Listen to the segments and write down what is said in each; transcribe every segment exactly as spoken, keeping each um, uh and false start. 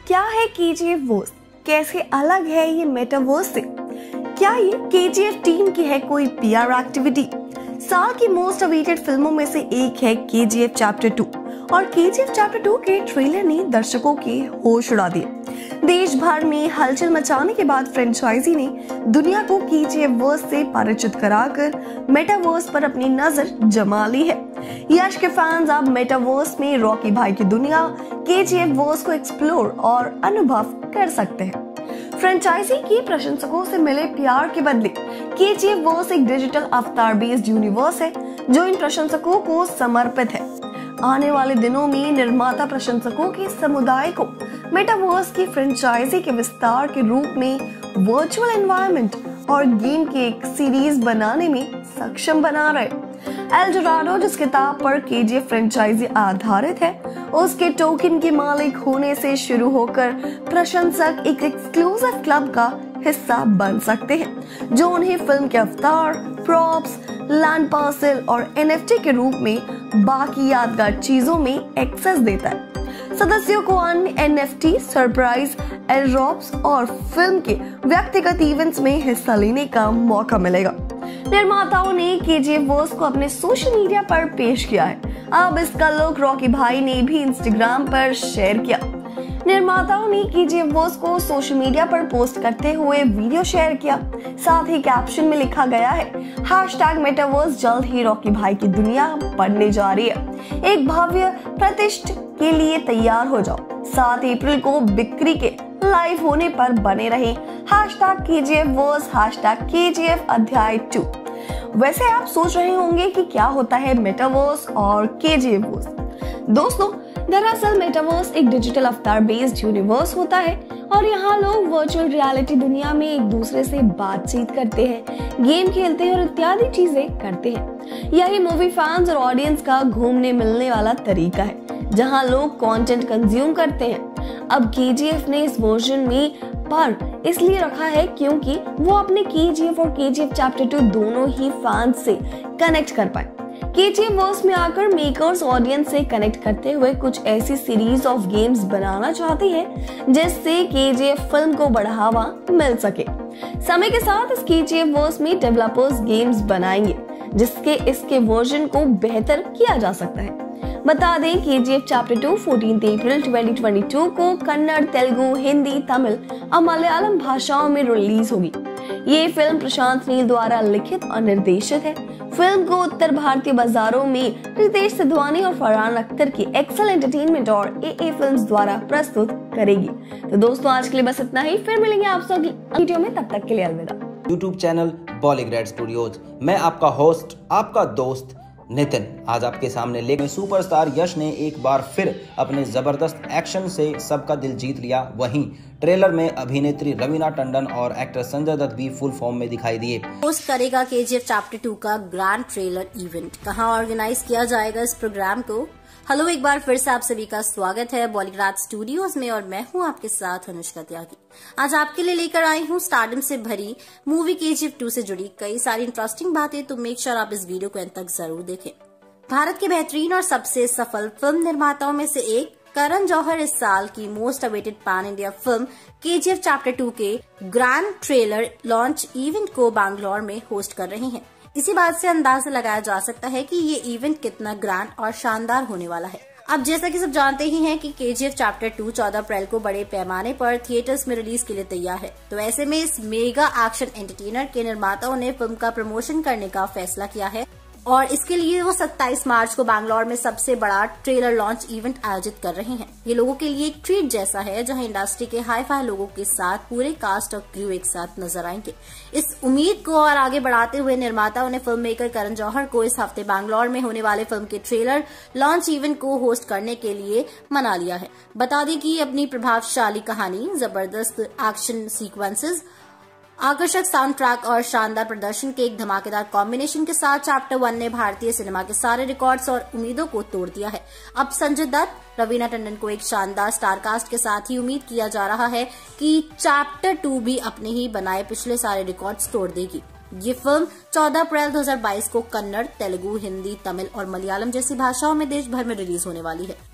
क्या है KGF verse, कैसे अलग है ये मेटावर्स से, क्या ये केजीएफ टीम की है कोई पीआर एक्टिविटी। साल की मोस्ट अवेटेड फिल्मों में से एक है केजीएफ चैप्टर टू और केजीएफ चैप्टर टू के ट्रेलर ने दर्शकों के होश उड़ा दिए। देश भर में हलचल मचाने के बाद फ्रेंचाइजी ने दुनिया को केजीएफ वर्स से परिचित कराकर मेटावर्स पर अपनी नजर जमा ली है। यश के फैंस अब मेटावर्स में रॉकी भाई की दुनिया केजीएफ वर्स को एक्सप्लोर और अनुभव कर सकते हैं। फ्रेंचाइजी के प्रशंसकों से मिले प्यार के बदले केजीएफ वर्स एक डिजिटल अवतार बेस्ड यूनिवर्स है जो इन प्रशंसकों को समर्पित है। आने वाले दिनों में निर्माता प्रशंसकों के समुदाय को मेटावर्स की फ्रेंचाइजी के विस्तार के रूप में वर्चुअल एनवायरनमेंट और गेम के एक सीरीज बनाने में सक्षम बना रहे। एल डोराडो जिस किताब पर केजीएफ फ्रेंचाइजी आधारित है, उसके टोकन के मालिक होने से शुरू होकर प्रशंसक एक एक्सक्लूसिव क्लब का हिस्सा बन सकते हैं जो उन्हें फिल्म के अवतार, प्रॉप्स, लैंड पार्सल और एनएफटी के रूप में बाकी यादगार चीजों में एक्सेस देता है। सदस्यों को अन्य एनएफटी, सरप्राइज, एयरड्रॉप्स और फिल्म के व्यक्तिगत इवेंट्स में हिस्सा लेने का मौका मिलेगा। निर्माताओं ने केजीएफ वर्स को अपने सोशल मीडिया पर पेश किया है। अब इसका लुक रॉकी भाई ने भी इंस्टाग्राम पर शेयर किया। निर्माताओं ने केजीएफ वर्स को सोशल मीडिया पर पोस्ट करते हुए वीडियो शेयर किया। साथ ही कैप्शन में लिखा गया है, हैशटैग मेटावर्स जल्द ही रॉकी भाई की दुनिया बनने जा रही है। एक भव्य प्रतिष्ठ के लिए तैयार हो जाओ। सात अप्रैल को बिक्री के लाइव होने पर बने रहे। Hashtag KGF verse, hashtag KGF अध्याय टू। वैसे आप सोच रहे होंगे कि क्या होता है मेटावर्स और केजीएफ वर्स। दोस्तों, दरअसल मेटावर्स एक डिजिटल अवतार बेस्ड यूनिवर्स होता है और यहाँ लोग वर्चुअल रियलिटी दुनिया में एक दूसरे से बातचीत करते हैं, गेम खेलते हैं और इत्यादि चीजें करते हैं। यही मूवी फैंस और ऑडियंस का घूमने मिलने वाला तरीका है जहाँ लोग कंटेंट कंज्यूम करते हैं। अब केजीएफ ने इस वर्जन में पर इसलिए रखा है क्योंकि वो अपने केजीएफ और केजीएफ चैप्टर टू दोनों ही फैंस से कनेक्ट कर पाए। केजीएफ वर्स में आकर मेकर्स ऑडियंस से कनेक्ट करते हुए कुछ ऐसी सीरीज ऑफ गेम्स बनाना चाहती है जिससे केजीएफ फिल्म को बढ़ावा मिल सके। समय के साथ इस केजीएफ वर्स में डेवलपर्स गेम्स बनाएंगे जिसके इसके वर्जन को बेहतर किया जा सकता है। बता दें केजीएफ चैप्टर टू चौदह अप्रैल दो हज़ार बाईस को कन्नड़, तेलुगु, हिंदी, तमिल और मलयालम भाषाओं में रिलीज होगी। ये फिल्म प्रशांत नील द्वारा लिखित और निर्देशित है। फिल्म को उत्तर भारतीय बाजारों में रितेश सिद्धवानी और फरहान अख्तर की एक्सेल एंटरटेनमेंट और एए फिल्म्स द्वारा प्रस्तुत करेगी। तो दोस्तों, आज के लिए बस इतना ही। फिर मिलेंगे आपसे अगली वीडियो में, तब तक के लिए अलविदा। यूट्यूब चैनल बॉलीग्रेड स्टूडियोज, मैं आपका होस्ट, आपका दोस्त नितिन, आज आपके सामने लेकर सुपरस्टार यश ने एक बार फिर अपने जबरदस्त एक्शन से सबका दिल जीत लिया। वहीं ट्रेलर में अभिनेत्री रवीना टंडन और एक्टर संजय दत्त भी फुल फॉर्म में दिखाई दिए। होस्ट करेगा केजीएफ चैप्टर टू का ग्रैंड ट्रेलर इवेंट। कहां ऑर्गेनाइज किया जाएगा इस प्रोग्राम को? हेलो, एक बार फिर से आप सभी का स्वागत है बॉलीग्राड स्टूडियोज में और मैं हूं आपके साथ अनुष्का त्यागी। आज आपके लिए लेकर आई हूं स्टारडम से भरी मूवी केजीएफ टू से जुड़ी कई सारी इंटरेस्टिंग बातें, तो मेक श्योर आप इस वीडियो को अंत तक जरूर देखें। भारत के बेहतरीन और सबसे सफल फिल्म निर्माताओं में से एक करण जौहर इस साल की most awaited pan India film KGF chapter two के ग्रैंड ट्रेलर लॉन्च इवेंट को बैंगलोर में होस्ट कर रहे हैं। इसी बात से अंदाजा लगाया जा सकता है कि ये इवेंट कितना ग्रैंड और शानदार होने वाला है। अब जैसा कि सब जानते ही हैं कि केजीएफ चैप्टर टू चौदह अप्रैल को बड़े पैमाने पर थिएटर्स में रिलीज के लिए तैयार है। तो ऐसे में इस मेगा एक्शन एंटरटेनर के निर्माताओं ने फिल्म का प्रमोशन करने का फैसला किया है और इसके लिए वो सत्ताईस मार्च को बैंगलोर में सबसे बड़ा ट्रेलर लॉन्च इवेंट आयोजित कर रहे हैं। ये लोगों के लिए एक ट्रीट जैसा है जहां इंडस्ट्री के हाई फाई लोगों के साथ पूरे कास्ट और क्रू एक साथ नजर आएंगे। इस उम्मीद को और आगे बढ़ाते हुए निर्माताओं ने फिल्म मेकर करण जौहर को इस हफ्ते बैंगलोर में होने वाले फिल्म के ट्रेलर लॉन्च इवेंट को होस्ट करने के लिए मना लिया है। बता दें कि अपनी प्रभावशाली कहानी, जबरदस्त एक्शन सीक्वेंसेस, आकर्षक साउंड ट्रैक और शानदार प्रदर्शन के एक धमाकेदार कॉम्बिनेशन के साथ चैप्टर वन ने भारतीय सिनेमा के सारे रिकॉर्ड्स और उम्मीदों को तोड़ दिया है। अब संजय दत्त, रवीना टंडन को एक शानदार स्टार कास्ट के साथ ही उम्मीद किया जा रहा है कि चैप्टर टू भी अपने ही बनाए पिछले सारे रिकॉर्ड्स तोड़ देगी। ये फिल्म चौदह अप्रैल दो हज़ार बाईस को कन्नड़, तेलुगु, हिंदी, तमिल और मलयालम जैसी भाषाओं में देश भर में रिलीज होने वाली है।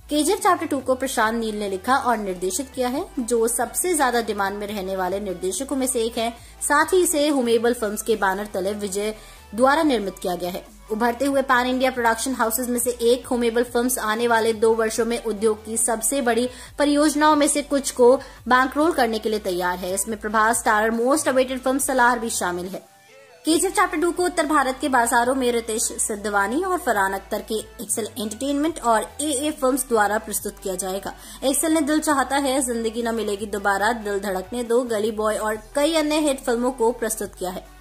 केजीएफ चैप्टर टू को प्रशांत नील ने लिखा और निर्देशित किया है, जो सबसे ज्यादा डिमांड में रहने वाले निर्देशकों में से एक है। साथ ही इसे हुमेबल फिल्म्स के बैनर तले विजय द्वारा निर्मित किया गया है। उभरते हुए पैन इंडिया प्रोडक्शन हाउसेज में से एक हुमेबल फिल्म्स आने वाले दो वर्षों में उद्योग की सबसे बड़ी परियोजनाओं में से कुछ को बैंकरोल करने के लिए तैयार है। इसमें Prabhas starrer most awaited film Salaar भी शामिल है। केजीएफ चैप्टर टू को उत्तर भारत के बाजारों में रितेश सिद्धवानी और फरहान अख्तर के एक्सेल एंटरटेनमेंट और एए फिल्म्स द्वारा प्रस्तुत किया जाएगा। एक्सेल ने दिल चाहता है, जिंदगी न मिलेगी दोबारा, दिल धड़कने दो, गली बॉय और कई अन्य हिट फिल्मों को प्रस्तुत किया है।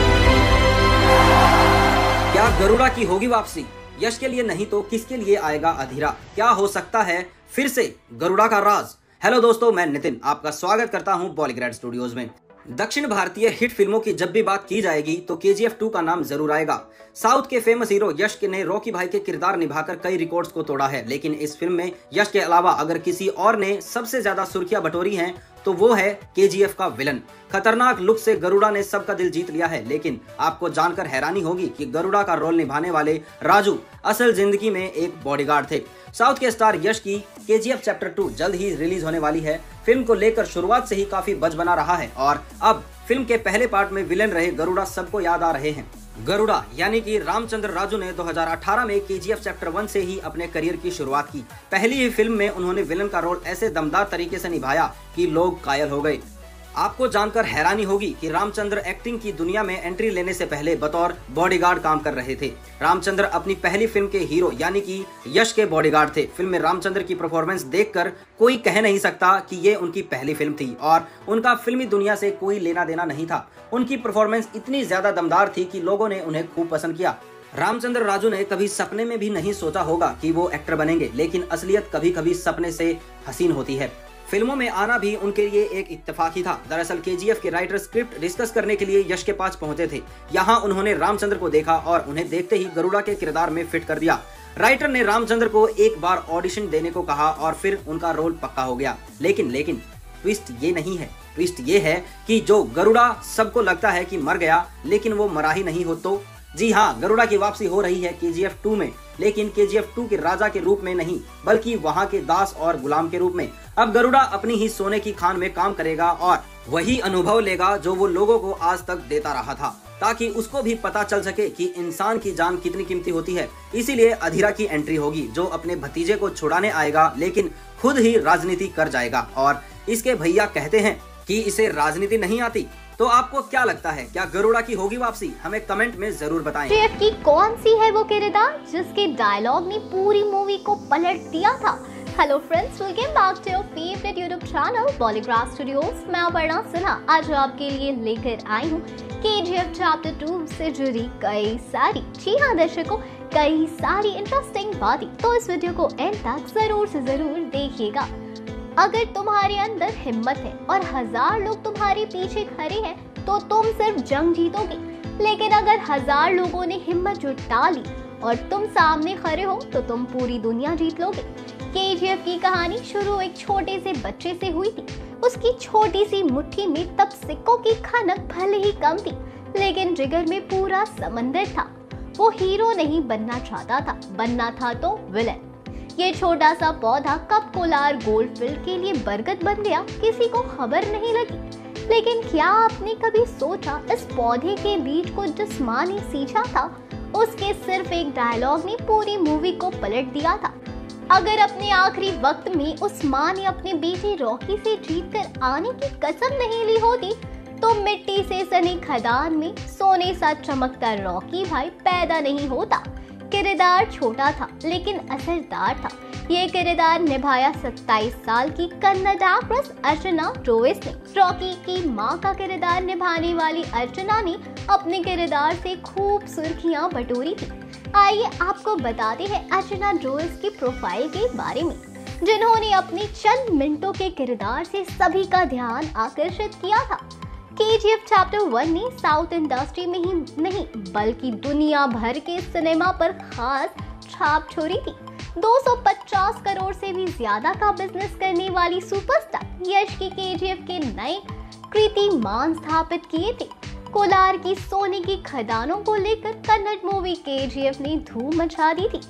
क्या गरुड़ा की होगी वापसी? यश के लिए नहीं तो किसके लिए आएगा अधीरा? क्या हो सकता है फिर से गरुड़ा का राज? हेलो दोस्तों, मैं नितिन आपका स्वागत करता हूं बॉलीग्रैड स्टूडियोज में। दक्षिण भारतीय हिट फिल्मों की जब भी बात की जाएगी तो केजीएफ टू का नाम जरूर आएगा। साउथ के फेमस हीरो यश ने रॉकी भाई के किरदार निभाकर कई रिकॉर्ड्स को तोड़ा है, लेकिन इस फिल्म में यश के अलावा अगर किसी और ने सबसे ज्यादा सुर्खियां बटोरी हैं तो वो है केजीएफ का विलन। खतरनाक लुक से गरुड़ा ने सबका दिल जीत लिया है, लेकिन आपको जानकर हैरानी होगी कि गरुड़ा का रोल निभाने वाले राजू असल जिंदगी में एक बॉडीगार्ड थे। साउथ के स्टार यश की केजीएफ चैप्टर टू जल्द ही रिलीज होने वाली है। फिल्म को लेकर शुरुआत से ही काफी बज बना रहा है और अब फिल्म के पहले पार्ट में विलन रहे गरुड़ा सबको याद आ रहे हैं। गरुड़ा यानी कि रामचंद्र राजू ने दो हज़ार अठारह में केजीएफ चैप्टर वन से ही अपने करियर की शुरुआत की। पहली ही फिल्म में उन्होंने विलन का रोल ऐसे दमदार तरीके से निभाया कि लोग कायल हो गए। आपको जानकर हैरानी होगी कि रामचंद्र एक्टिंग की दुनिया में एंट्री लेने से पहले बतौर बॉडीगार्ड काम कर रहे थे। रामचंद्र अपनी पहली फिल्म के हीरो यानी कि यश के बॉडीगार्ड थे। फिल्म में रामचंद्र की परफॉर्मेंस देखकर कोई कह नहीं सकता कि ये उनकी पहली फिल्म थी और उनका फिल्मी दुनिया से कोई लेना देना नहीं था। उनकी परफॉर्मेंस इतनी ज्यादा दमदार थी कि लोगों ने उन्हें खूब पसंद किया। रामचंद्र राजू ने कभी सपने में भी नहीं सोचा होगा कि वो एक्टर बनेंगे, लेकिन असलियत कभी कभी सपने से हसीन होती है। फिल्मों में आना भी उनके लिए एक इत्तेफाक ही था। दरअसल केजीएफ के राइटर स्क्रिप्ट डिस्कस करने के लिए यश के पास पहुंचे थे। यहाँ उन्होंने रामचंद्र को देखा और उन्हें देखते ही गरुड़ा के किरदार में फिट कर दिया। राइटर ने रामचंद्र को एक बार ऑडिशन देने को कहा और फिर उनका रोल पक्का हो गया। लेकिन लेकिन ट्विस्ट ये नहीं है। ट्विस्ट ये है कि जो गरुड़ा सबको लगता है कि मर गया, लेकिन वो मरा ही नहीं हो। तो जी हाँ, गरुड़ा की वापसी हो रही है केजीएफ टू में, लेकिन केजीएफ टू के राजा के रूप में नहीं, बल्कि वहाँ के दास और गुलाम के रूप में। अब गरुड़ा अपनी ही सोने की खान में काम करेगा और वही अनुभव लेगा जो वो लोगों को आज तक देता रहा था, ताकि उसको भी पता चल सके कि इंसान की जान कितनी कीमती होती है। इसीलिए अधीरा की एंट्री होगी, जो अपने भतीजे को छुड़ाने आएगा, लेकिन खुद ही राजनीति कर जाएगा। और इसके भैया कहते हैं कि इसे राजनीति नहीं आती। तो आपको क्या लगता है, क्या गरुड़ा की होगी वापसी? हमें कमेंट में जरूर बताएं। केजीएफ की कौन सी है वो किरदार जिसके डायलॉग ने पूरी मूवी को पलट दिया था? Hello friends, welcome back to your favourite YouTube channel Bollygrad studios. मैं अपर्णा सिन्हा आज आपके लिए लेकर आई हूँ केजीएफ चैप्टर टू से जुड़ी कई सारी, जी हाँ दर्शकों, कई सारी इंटरेस्टिंग बातें। तो इस वीडियो को एंड तक जरूर से जरूर देखिएगा। अगर तुम्हारे अंदर हिम्मत है और हजार लोग तुम्हारे पीछे खड़े हैं तो तुम सिर्फ जंग जीतोगे, लेकिन अगर हजार लोगों ने हिम्मत जुटा ली और तुम सामने खड़े हो तो तुम पूरी दुनिया जीत लोगे। केजीएफ की कहानी शुरू एक छोटे से बच्चे से हुई थी। उसकी छोटी सी मुट्ठी में तब सिक्कों की खनक भले ही कम थी, लेकिन जिगर में पूरा समंदर था। वो हीरो नहीं बनना चाहता था, बनना था तो विलन। ये छोटा सा पौधा कब कोलार गोल्डफील्ड के लिए बरगद बन गया, किसी को खबर नहीं लगी। लेकिन क्या आपने कभी सोचा, इस पौधे के बीज को जिस माँ ने सींचा था, उसके सिर्फ एक डायलॉग ने पूरी मूवी को पलट दिया था। अगर अपने आखिरी वक्त में उस माँ ने अपने बेटे रॉकी से जीत कर आने की कसम नहीं ली होती, तो मिट्टी से सनी खदान में सोने सा चमकता रॉकी भाई पैदा नहीं होता। किरदार छोटा था लेकिन असरदार था। ये किरदार निभाया सत्ताईस साल की कन्नड़ एक्ट्रेस अर्चना रोइस ने। रॉकी की मां का किरदार निभाने वाली अर्चना ने अपने किरदार से खूब सुर्खियां बटोरी थी। आइए आपको बताते हैं अर्चना रोइस की प्रोफाइल के बारे में, जिन्होंने अपने चंद मिनटों के किरदार से सभी का ध्यान आकर्षित किया था। केजीएफ चैप्टर वन ने साउथ इंडस्ट्री में ही नहीं बल्कि दुनिया भर के सिनेमा पर खास छाप छोड़ी थी। दो सौ पचास करोड़ से भी ज्यादा का बिजनेस करने वाली सुपरस्टार यश की केजीएफ के नए कीर्तिमान स्थापित किए थे। कोलार की सोने की खदानों को लेकर कन्नड़ मूवी केजीएफ ने धूम मचा दी थी।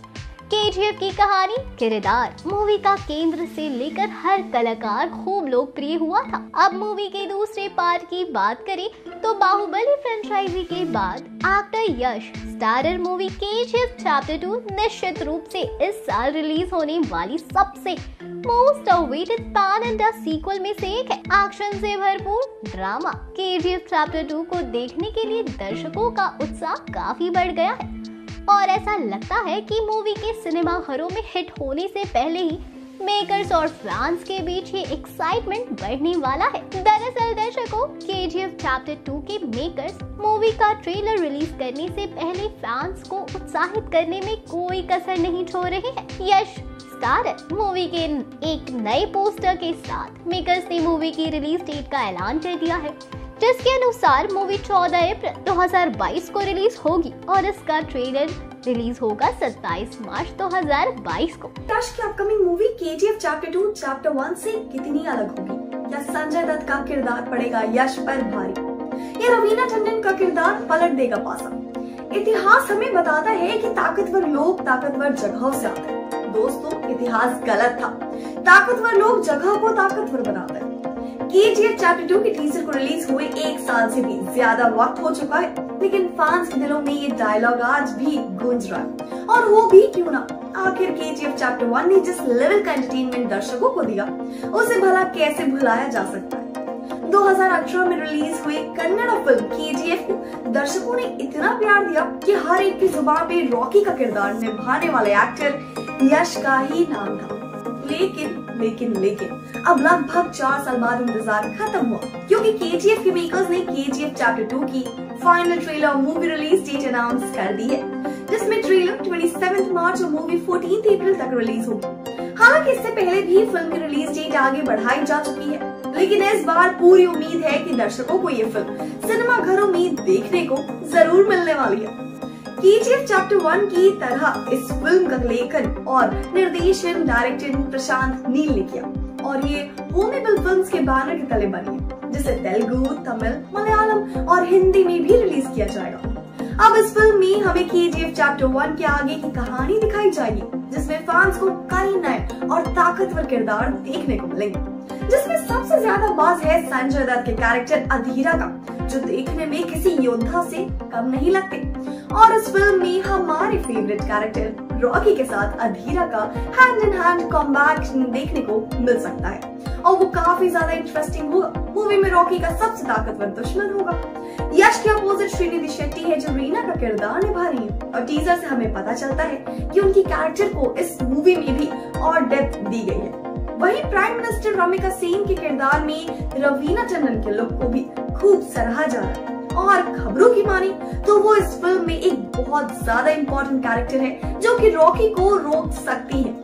केजीएफ की कहानी, किरदार, मूवी का केंद्र से लेकर हर कलाकार खूब लोकप्रिय हुआ था। अब मूवी के दूसरे पार्ट की बात करें तो बाहुबली फ्रेंचाइजी के बाद actor Yash starrer movie KGF chapter two निश्चित रूप से इस साल रिलीज होने वाली सबसे most awaited pan India sequel में से एक है। एक्शन से भरपूर ड्रामा केजीएफ चैप्टर टू को देखने के लिए दर्शकों का उत्साह काफी बढ़ गया है और ऐसा लगता है कि मूवी के सिनेमा घरों में हिट होने से पहले ही मेकर्स और फैंस के बीच ये एक्साइटमेंट बढ़ने वाला है। दरअसल दर्शकों, केजीएफ चैप्टर टू के मेकर्स मूवी का ट्रेलर रिलीज करने से पहले फैंस को उत्साहित करने में कोई कसर नहीं छोड़ रहे हैं। यश स्टारर मूवी के एक नए पोस्टर के साथ मेकर्स ने मूवी की रिलीज डेट का ऐलान कर दिया है, जिसके अनुसार मूवी चौदह अप्रैल दो हज़ार बाईस को रिलीज होगी और इसका ट्रेलर रिलीज होगा सत्ताईस मार्च दो हज़ार बाईस को। यश की upcoming movie KGF chapter two chapter one से कितनी अलग होगी? क्या संजय दत्त का किरदार पड़ेगा यश पर भारी या रवीना टंडन का किरदार पलट देगा पासा? इतिहास हमें बताता है कि ताकतवर लोग ताकतवर जगहों से आते हैं। दोस्तों, इतिहास गलत था। ताकतवर लोग जगह को ताकतवर बनाते हैं। केजीएफ चैप्टर टू के टीजर को रिलीज हुए एक साल से भी ज्यादा वक्त हो चुका है, लेकिन फैंस के दिलों में ये डायलॉग आज भी गूंज रहा है। और वो भी क्यों ना, आखिर केजीएफ चैप्टर वन ने जिस लेवल का एंटरटेनमेंट दर्शकों को दिया, उसे भला कैसे भुलाया जा सकता है? दो हज़ार अठारह में रिलीज हुई कन्नड़ फिल्म केजीएफ को दर्शकों ने इतना प्यार दिया कि हर एक की जुबान पे रॉकी का किरदार निभाने वाले एक्टर यश का ही नाम था। लेकिन लेकिन लेकिन अब लगभग चार साल बाद इंतजार खत्म हुआ, क्योंकि केजीएफ के मेकर्स ने केजीएफ चैप्टर टू की final trailer movie release date announce कर दी है, जिसमें ट्रेलर सत्ताईस मार्च और मूवी चौदह अप्रैल तक रिलीज होगी। हालांकि इससे पहले भी फिल्म की रिलीज डेट आगे बढ़ाई जा चुकी है, लेकिन इस बार पूरी उम्मीद है कि दर्शकों को ये फिल्म सिनेमा घरों में देखने को जरूर मिलने वाली है। केजीएफ चैप्टर वन की तरह इस फिल्म का लेखन और निर्देशन डायरेक्टर प्रशांत नील ने किया और ये होमेबल फिल्म्स के बैनर के तले बनी है, जिसे तेलुगु, तमिल, मलयालम और हिंदी में भी रिलीज किया जाएगा। अब इस फिल्म में हमें केजीएफ चैप्टर वन के आगे की कहानी दिखाई जाएगी, जिसमें फैंस को कई नए और ताकतवर किरदार देखने को मिलेंगे, जिसमें सबसे ज्यादा बात है संजय दत्त के कैरेक्टर अधीरा का, जो देखने में किसी योद्धा से कम नहीं लगते। और इस फिल्म में हमारे फेवरेट कैरेक्टर रॉकी के साथ अधीरा का हैंड इन हैंड कॉम्बैट देखने को मिल सकता है और वो काफी ज्यादा इंटरेस्टिंग होगा। मूवी में रॉकी का सबसे ताकतवर दुश्मन होगा। यश के अपोजिट श्रीनिधि शेट्टी है, जो रीना का किरदार निभा रही है और टीजर से हमें पता चलता है कि उनकी कैरेक्टर को इस मूवी में भी और डेप्थ दी गई है। वहीं प्राइम मिनिस्टर रमिका सेन के किरदार में रवीना टंडन के लुक को भी खूब सराहा जा रहा है और खबरों की मानी तो वो इस फिल्म में एक बहुत ज्यादा इम्पोर्टेंट कैरेक्टर है, जो कि रॉकी को रोक सकती है।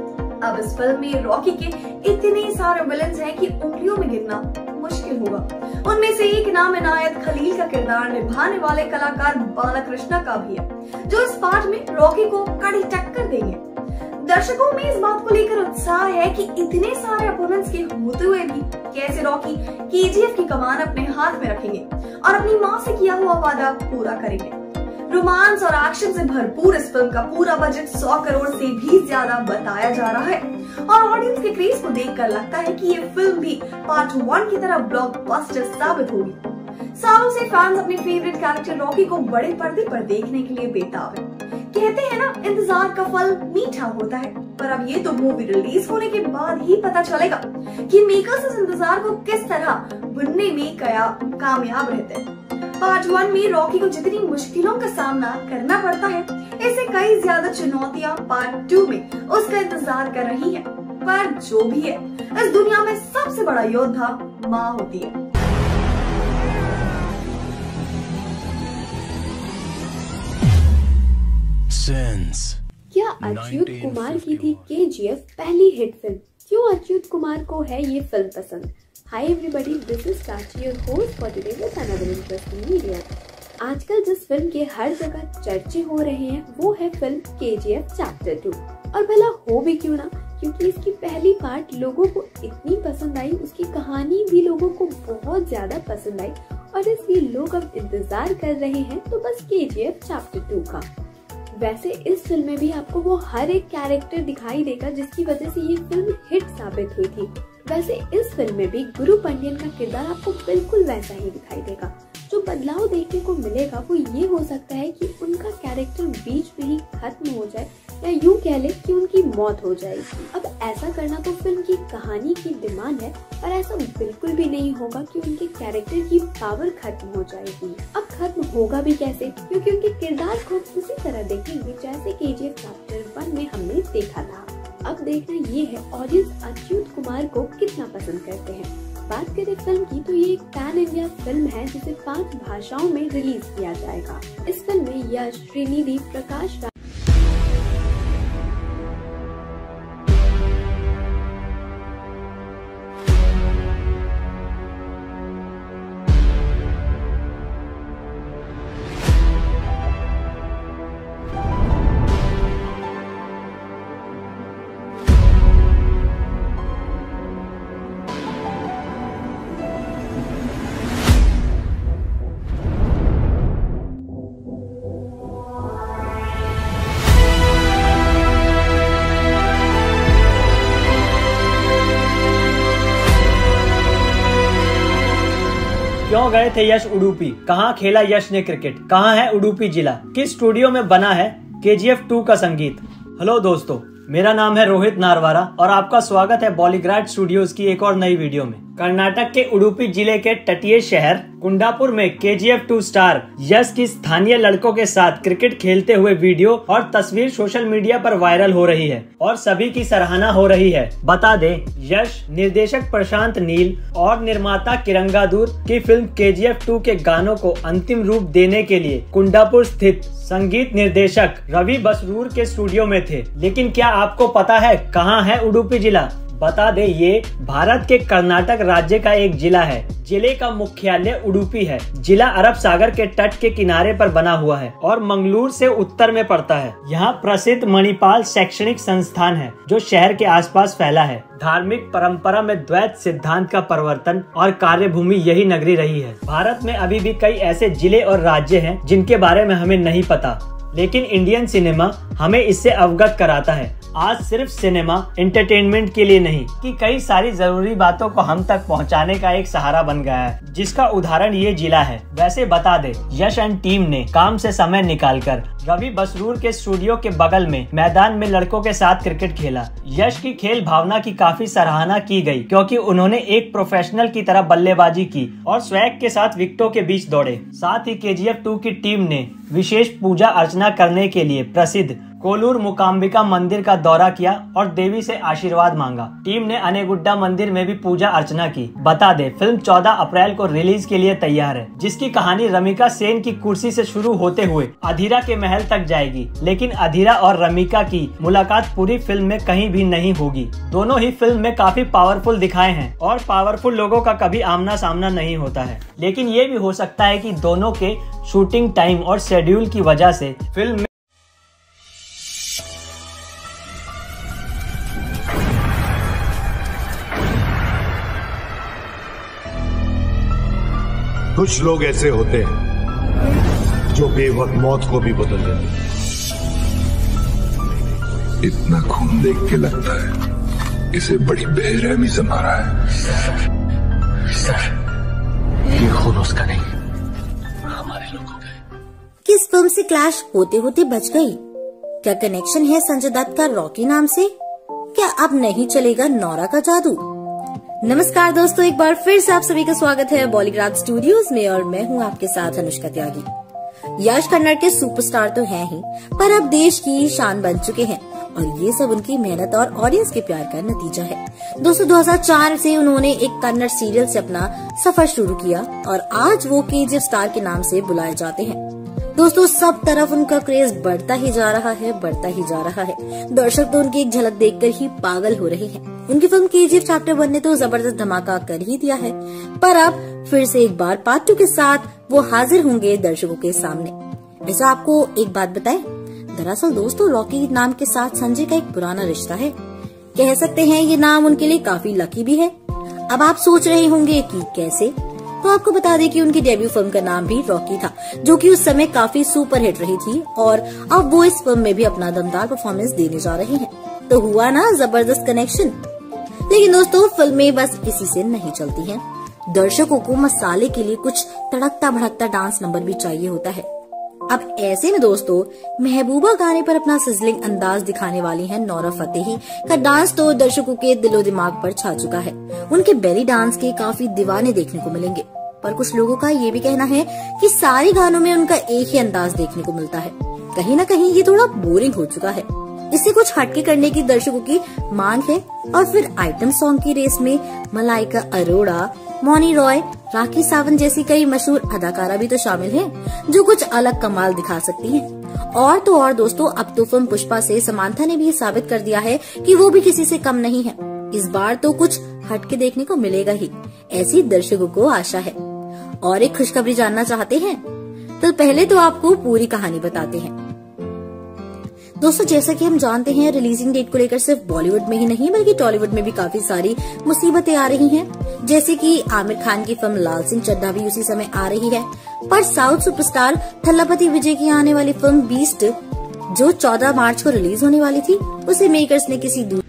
अब इस फिल्म में रॉकी के इतने सारे विलेंस हैं कि उंगलियों में गिनना मुश्किल होगा। उनमें से एक नाम इनायत खलील का किरदार निभाने वाले कलाकार बालाकृष्णा का भी है, जो इस पार्ट में रॉकी को कड़ी टक्कर देंगे। दर्शकों में इस बात को लेकर उत्साह है कि इतने सारे अपोनेंट्स के होते हुए भी कैसे रॉकी केजीएफ की कमान अपने हाथ में रखेंगे और अपनी मां से किया हुआ वादा पूरा करेंगे। रोमांस और एक्शन से भरपूर इस फिल्म का पूरा बजट सौ करोड़ से भी ज्यादा बताया जा रहा है और ऑडियंस के क्रेज को देखकर लगता है कि ये फिल्म भी पार्ट वन की तरह ब्लॉकबस्टर साबित होगी। सालों से फैंस अपने फेवरेट कैरेक्टर रॉकी को बड़े पर्दे पर देखने के लिए बेताब है। कहते हैं ना, इंतजार का फल मीठा होता है, पर अब ये तो मूवी रिलीज होने के बाद ही पता चलेगा कि मेकर्स इस इंतजार को किस तरह बुनने में कया कामयाब रहते हैं। पार्ट वन में रॉकी को जितनी मुश्किलों का सामना करना पड़ता है, इससे कई ज्यादा चुनौतियां पार्ट टू में उसका इंतजार कर रही हैं। पर जो भी है, इस दुनिया में सबसे बड़ा योद्धा माँ होती है। क्या अच्युत कुमार की थी केजीएफ पहली हिट फिल्म? क्यों अच्युत कुमार को है ये फिल्म पसंद? Hi everybody, this is Prachi, your host for today with another interesting video. आजकल जिस फिल्म के हर जगह चर्चे हो रहे हैं वो है फिल्म केजीएफ चैप्टर टू। और भला हो भी क्यों ना, क्योंकि इसकी पहली पार्ट लोगों को इतनी पसंद आई, उसकी कहानी भी लोगों को बहुत ज्यादा पसंद आई और इसलिए लोग अब इंतजार कर रहे हैं तो बस केजीएफ चैप्टर टू का। वैसे इस फिल्म में भी आपको वो हर एक कैरेक्टर दिखाई देगा जिसकी वजह से ये फिल्म हिट साबित हुई थी। वैसे इस फिल्म में भी गुरु पंडियन का किरदार आपको बिल्कुल वैसा ही दिखाई देगा। जो बदलाव देखने को मिलेगा वो ये हो सकता है कि उनका कैरेक्टर बीच में ही खत्म हो जाए या यूं कह ले कि उनकी मौत हो जाएगी। अब ऐसा करना तो फिल्म की कहानी की डिमांड है, पर ऐसा बिल्कुल भी नहीं होगा कि उनके कैरेक्टर की पावर खत्म हो जाएगी। अब खत्म होगा भी कैसे, क्योंकि उनके किरदार को उसी तरह देखेंगे जैसे केजीएफ चैप्टर वन में हमने देखा था। अब देखना ये है ऑडियंस अच्युत कुमार को कितना पसंद करते हैं। बात करें फिल्म की तो ये एक पैन इंडिया फिल्म है जिसे पांच भाषाओं में रिलीज किया जाएगा। इस फिल्म में यश, श्रीनिधि, प्रकाश क्यों गए थे यश उडुपी? कहाँ खेला यश ने क्रिकेट? कहाँ है उडुपी जिला? किस स्टूडियो में बना है केजीएफ टू का संगीत? हेलो दोस्तों, मेरा नाम है रोहित नारवारा और आपका स्वागत है बॉलीग्राड स्टूडियोज की एक और नई वीडियो में। कर्नाटक के उडुपी जिले के तटीय शहर कुंडापुर में केजीएफ टू स्टार यश की स्थानीय लड़कों के साथ क्रिकेट खेलते हुए वीडियो और तस्वीर सोशल मीडिया पर वायरल हो रही है और सभी की सराहना हो रही है। बता दें, यश निर्देशक प्रशांत नील और निर्माता किरंगादूर की फिल्म केजीएफ टू के गानों को अंतिम रूप देने के लिए कुंडापुर स्थित संगीत निर्देशक रवि बसरूर के स्टूडियो में थे। लेकिन क्या आपको पता है कहाँ है उडुपी जिला? बता दे, ये भारत के कर्नाटक राज्य का एक जिला है। जिले का मुख्यालय उडुपी है। जिला अरब सागर के तट के किनारे पर बना हुआ है और मंगलूर से उत्तर में पड़ता है। यहाँ प्रसिद्ध मणिपाल शैक्षणिक संस्थान है जो शहर के आसपास फैला है। धार्मिक परंपरा में द्वैत सिद्धांत का प्रवर्तन और कार्यभूमि यही नगरी रही है। भारत में अभी भी कई ऐसे जिले और राज्य हैं जिनके बारे में हमें नहीं पता, लेकिन इंडियन सिनेमा हमें इससे अवगत कराता है। आज सिर्फ सिनेमा एंटरटेनमेंट के लिए नहीं कि कई सारी जरूरी बातों को हम तक पहुंचाने का एक सहारा बन गया है, जिसका उदाहरण ये जिला है। वैसे बता दे, यश एंड टीम ने काम से समय निकालकर रवि बसरूर के स्टूडियो के बगल में मैदान में लड़कों के साथ क्रिकेट खेला। यश की खेल भावना की काफी सराहना की गई क्योंकि उन्होंने एक प्रोफेशनल की तरह बल्लेबाजी की और स्वैग के साथ विकेटों के बीच दौड़े। साथ ही केजीएफ टू की टीम ने विशेष पूजा अर्चना करने के लिए प्रसिद्ध कोलूर मुकाम्बिका मंदिर का दौरा किया और देवी से आशीर्वाद मांगा। टीम ने अनेगुड्डा मंदिर में भी पूजा अर्चना की। बता दे, फिल्म चौदह अप्रैल को रिलीज के लिए तैयार है, जिसकी कहानी रमिका सेन की कुर्सी से शुरू होते हुए अधीरा के महल तक जाएगी। लेकिन अधीरा और रमिका की मुलाकात पूरी फिल्म में कहीं भी नहीं होगी। दोनों ही फिल्म में काफी पावरफुल दिखाए हैं और पावरफुल लोगों का कभी आमना सामना नहीं होता है। लेकिन ये भी हो सकता है कि दोनों के शूटिंग टाइम और शेड्यूल की वजह से फिल्म कुछ लोग ऐसे होते हैं जो बेवक्त मौत को भी बदल देते हैं। इतना खून देख के लगता है इसे बड़ी बेरहमी से मारा है। सर, सर, ये खून उसका नहीं, हमारे लोगों का। किस फिल्म से क्लैश होते होते बच गई? क्या कनेक्शन है संजय दत्त का रॉकी नाम से? क्या अब नहीं चलेगा नौरा का जादू? नमस्कार दोस्तों, एक बार फिर से आप सभी का स्वागत है बॉलीग्राड स्टूडियोज में और मैं हूं आपके साथ अनुष्का त्यागी। यश कन्नड़ के सुपरस्टार तो हैं ही, पर अब देश की शान बन चुके हैं और ये सब उनकी मेहनत और ऑडियंस के प्यार का नतीजा है। दोस्तों, दो हज़ार चार से उन्होंने एक कन्नड़ सीरियल से अपना सफर शुरू किया और आज वो केजीएफ स्टार के नाम से बुलाए जाते हैं। दोस्तों, सब तरफ उनका क्रेज बढ़ता ही जा रहा है, बढ़ता ही जा रहा है। दर्शक तो उनकी एक झलक देखकर ही पागल हो रहे हैं। उनकी फिल्म केजीएफ चैप्टर वन ने तो जबरदस्त धमाका कर ही दिया है, पर अब फिर से एक बार पार्ट टू के साथ वो हाजिर होंगे दर्शकों के सामने। वैसे आपको एक बात बताएं, दरअसल दोस्तों रॉकी नाम के साथ संजय का एक पुराना रिश्ता है। कह सकते हैं ये नाम उनके लिए काफी लकी भी है। अब आप सोच रहे होंगे कि कैसे? तो आपको बता दें कि उनकी डेब्यू फिल्म का नाम भी रॉकी था, जो कि उस समय काफी सुपर हिट रही थी और अब वो इस फिल्म में भी अपना दमदार परफॉर्मेंस देने जा रहे हैं। तो हुआ ना जबरदस्त कनेक्शन। लेकिन दोस्तों फिल्में बस इसी से नहीं चलती हैं। दर्शकों को मसाले के लिए कुछ तड़कता भड़कता डांस नंबर भी चाहिए होता है। अब ऐसे में दोस्तों महबूबा गाने पर अपना सिजलिंग अंदाज दिखाने वाली हैं नोरा फतेही का डांस तो दर्शकों के दिलो दिमाग पर छा चुका है। उनके बेली डांस के काफी दीवाने देखने को मिलेंगे, पर कुछ लोगों का ये भी कहना है कि सारे गानों में उनका एक ही अंदाज देखने को मिलता है। कहीं ना कहीं ये थोड़ा बोरिंग हो चुका है। इसे कुछ हटके करने की दर्शकों की मांग है। और फिर आइटम सॉन्ग की रेस में मलाइका अरोड़ा, मौनी रॉय, राखी सावंत जैसी कई मशहूर अदाकारा भी तो शामिल हैं, जो कुछ अलग कमाल दिखा सकती हैं। और तो और दोस्तों अब तो फिल्म पुष्पा से समांथा ने भी ये साबित कर दिया है कि वो भी किसी से कम नहीं है। इस बार तो कुछ हटके देखने को मिलेगा ही, ऐसी दर्शकों को आशा है। और एक खुशखबरी जानना चाहते हैं तो पहले तो आपको पूरी कहानी बताते हैं। दोस्तों जैसा कि हम जानते हैं रिलीजिंग डेट को लेकर सिर्फ बॉलीवुड में ही नहीं बल्कि टॉलीवुड में भी काफी सारी मुसीबतें आ रही हैं। जैसे कि आमिर खान की फिल्म लाल सिंह चड्ढा भी उसी समय आ रही है, पर साउथ सुपरस्टार थल्लापति विजय की आने वाली फिल्म बीस्ट जो चौदह मार्च को रिलीज होने वाली थी, उसे मेकर्स ने किसी दूसरे